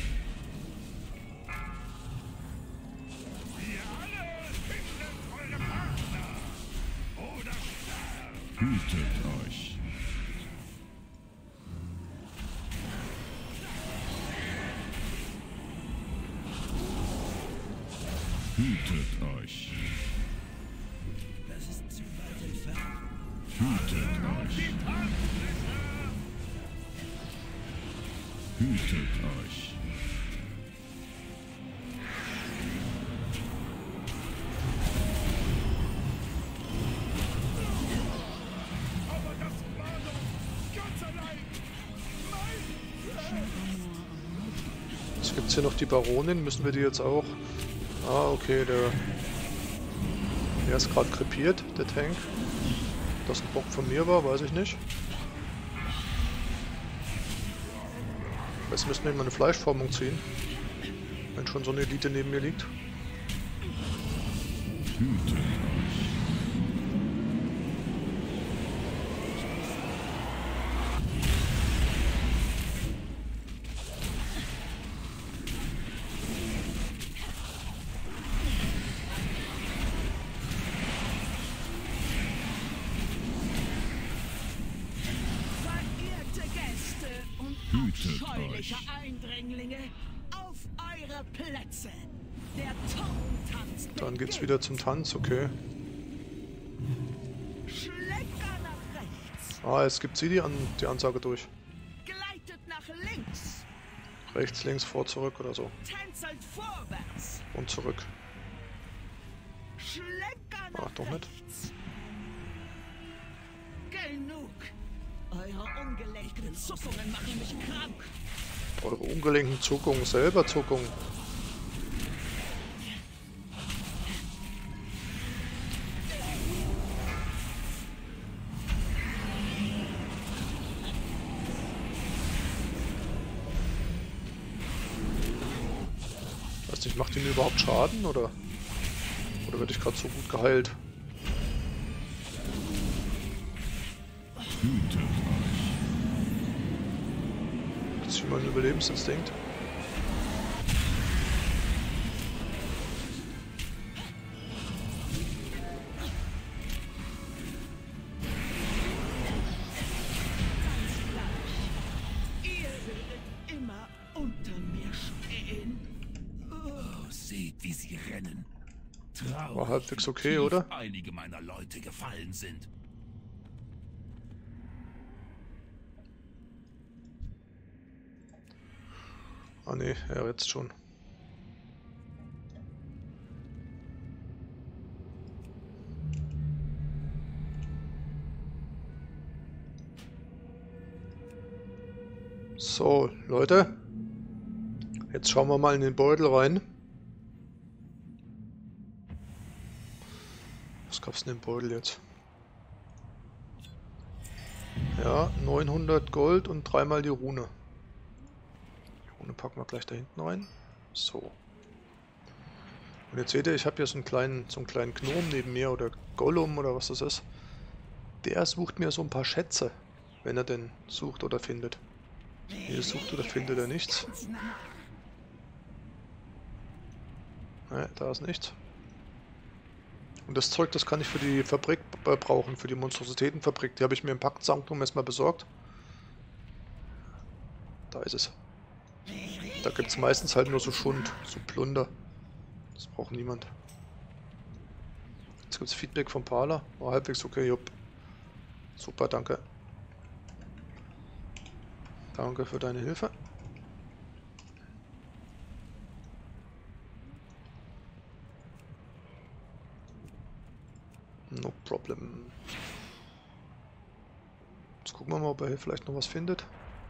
Ihr alle findet eure Partner. Oder sterbt.
Hütet euch. Hütet euch.
Das ist zu weit entfernt.
Hütet euch. Hütet euch.
Aber das war doch ganz allein mein Plan.
Jetzt gibt es hier noch die Baronin. Müssen wir die jetzt auch... Ah, okay, der ist gerade krepiert, der Tank. Das ein Bock von mir war, weiß ich nicht. Jetzt müssen wir mal eine Fleischformung ziehen. Wenn schon so eine Elite neben mir liegt.
Hütet euch.
Verehrte Gäste und
Hütet
abscheuliche
euch.
Eindringlinge, auf eure Plätze. Der Totentanz
Dann geht's
beginnt.
wieder zum Tanz, okay.
Schlecker nach rechts,
Ah, jetzt gibt sie die Ansage durch.
gleitet nach links,
Rechts, links, vor, zurück oder so.
tänzelt vorwärts.
Und zurück.
Schlecker nach
Ach, doch nicht.
rechts. Genug. Eure ungelenken Zuckungen machen mich krank.
Eure ungelenken Zuckungen, selber Zuckungen. Weiß nicht, macht die mir überhaupt Schaden oder werde ich gerade so gut geheilt?
Hütet euch.
Das ist mein Überlebensinstinkt.
Ihr werdet immer unter mir stehen.
Oh, seht, wie sie rennen. Traurig,
War halbwegs okay,
wie tief
oder?
einige meiner Leute gefallen sind.
Ah ne, ja jetzt schon. So, Leute. Jetzt schauen wir mal in den Beutel rein. Was gab's denn im Beutel jetzt? Ja, 900 Gold und dreimal die Rune. Die Rune packen wir gleich da hinten rein. So. Und jetzt seht ihr, ich habe hier so einen kleinen Gnom neben mir oder Gollum oder was das ist. Der sucht mir so ein paar Schätze, wenn er denn sucht oder findet. Hier sucht oder findet er nichts. Ne, da ist nichts. Und das Zeug, das kann ich für die Fabrik brauchen, für die Monstrositätenfabrik. Die habe ich mir im Paktsanktum erstmal besorgt. Da ist es. Da gibt es meistens halt nur so Schund, so Plunder. Das braucht niemand. Jetzt gibt es Feedback vom Parler. War halbwegs okay, jupp. Super, danke. Danke für deine Hilfe. No problem. Jetzt gucken wir mal, ob er hier vielleicht noch was findet.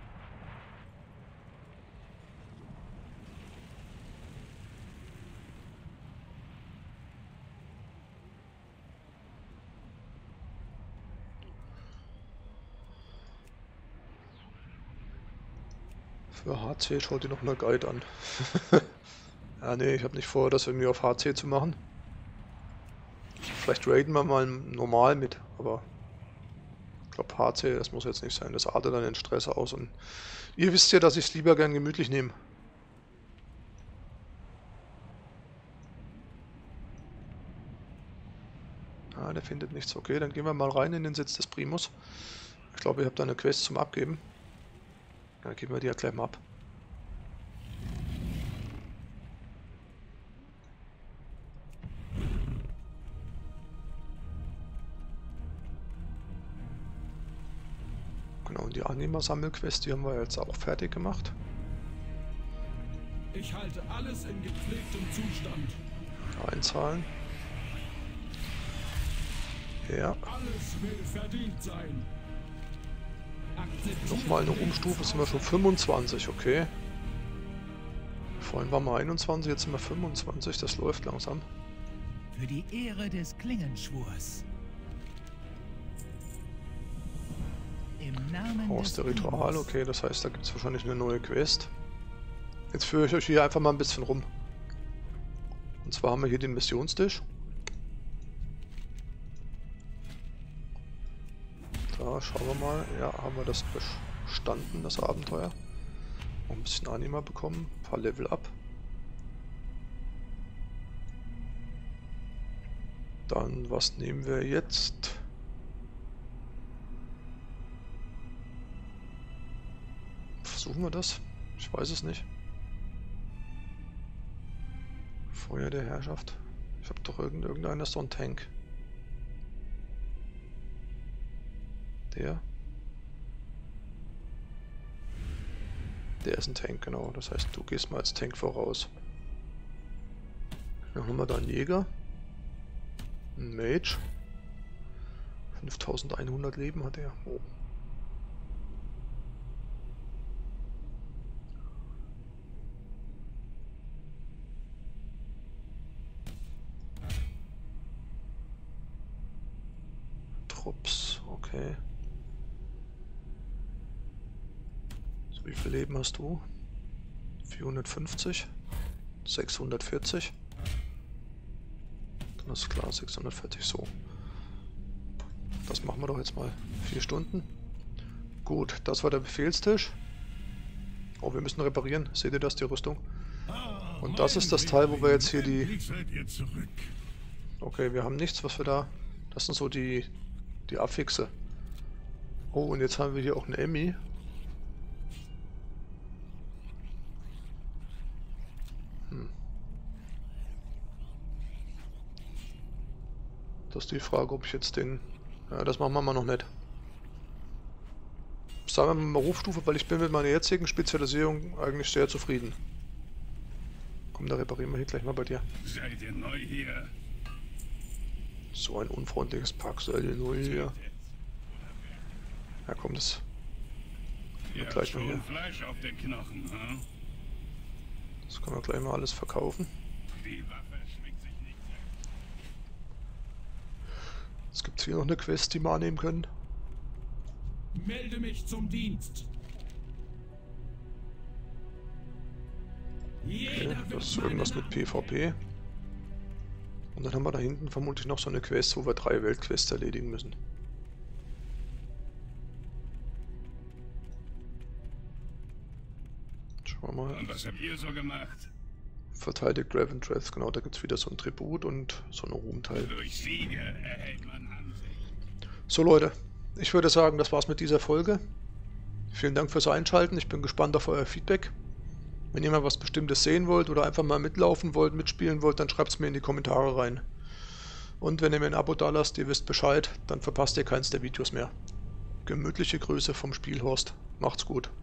Für HC schaut ihr noch mal Guide an. Ja, nee, ich habe nicht vor, das irgendwie auf HC zu machen. Vielleicht raiden wir mal normal mit, aber ich glaube HC, das muss jetzt nicht sein. Das artet dann den Stress aus und ihr wisst ja, dass ich es lieber gern gemütlich nehme. Ah, der findet nichts. Okay, dann gehen wir mal rein in den Sitz des Primus. Ich glaube, ihr habt da eine Quest zum Abgeben. Dann geben wir die ja gleich mal ab. Genau, und die Anima-Sammelquest, die haben wir jetzt auch fertig gemacht.
Ich halte alles in gepflegtem Zustand.
Einzahlen. Ja.
Alles will verdient sein.
Nochmal eine Umstufe, sind wir schon 25, okay. Vorhin waren wir 21, jetzt sind wir 25, das läuft langsam.
Für die Ehre des Klingenschwurs. Im Namen
Haus der
des
Ritual,
Primus.
okay, das heißt, da gibt es wahrscheinlich eine neue Quest. Jetzt führe ich euch hier einfach mal ein bisschen rum. Und zwar haben wir hier den Missionstisch. Da schauen wir mal. Ja, haben wir das bestanden, das Abenteuer. Noch ein bisschen Anima bekommen, ein paar Level up. Dann, was nehmen wir jetzt? Versuchen wir das? Ich weiß es nicht. Feuer der Herrschaft. Ich habe doch irgendeiner ist doch ein Tank. Der ist ein Tank, genau. Das heißt, du gehst mal als Tank voraus. Dann haben wir da einen Jäger. Ein Mage. 5100 Leben hat er. Oh. Trupps, okay. So, wie viel Leben hast du? 450. 640. Dann ist klar, 640, so. Das machen wir doch jetzt mal. 4 Stunden. Gut, das war der Befehlstisch. Oh, wir müssen reparieren. Seht ihr das, die Rüstung? Und das ist das Teil, wo wir jetzt hier die... Okay, wir haben nichts, was wir da... Das sind so die Affixe. Oh, und jetzt haben wir hier auch eine Emmy. Das ist die Frage, ob ich jetzt den... Ja, das machen wir mal noch nicht. Sagen wir mal Rufstufe, weil ich bin mit meiner jetzigen Spezialisierung eigentlich sehr zufrieden. Komm, da reparieren wir hier gleich mal bei dir.
Seid ihr neu hier?
So ein unfreundliches Pack, seid ihr neu hier? Ja komm, das...
Ihr habt
gleich mal
schon
hier.
Fleisch auf den Knochen, hm?
Das können wir gleich mal alles verkaufen.
Die Waffe schwingt sich nicht selbst.
Es gibt hier noch eine Quest, die wir annehmen können.
Melde mich zum Dienst.
Okay, das ist irgendwas mit PvP. Und dann haben wir da hinten vermutlich noch so eine Quest, wo wir 3 Weltquests erledigen müssen. Schauen wir mal.
Und was habt ihr so gemacht?
Verteidigt Revendreth, genau, da gibt es wieder so ein Tribut und so eine Ruhmteil.
Durch Siege erhält man Ansicht.
So Leute, ich würde sagen, das war's mit dieser Folge. Vielen Dank fürs Einschalten, ich bin gespannt auf euer Feedback. Wenn ihr mal was Bestimmtes sehen wollt oder einfach mal mitlaufen wollt, mitspielen wollt, dann schreibt es mir in die Kommentare rein. Und wenn ihr mir ein Abo dalasst, ihr wisst Bescheid, dann verpasst ihr keins der Videos mehr. Gemütliche Grüße vom Spielhorst. Macht's gut.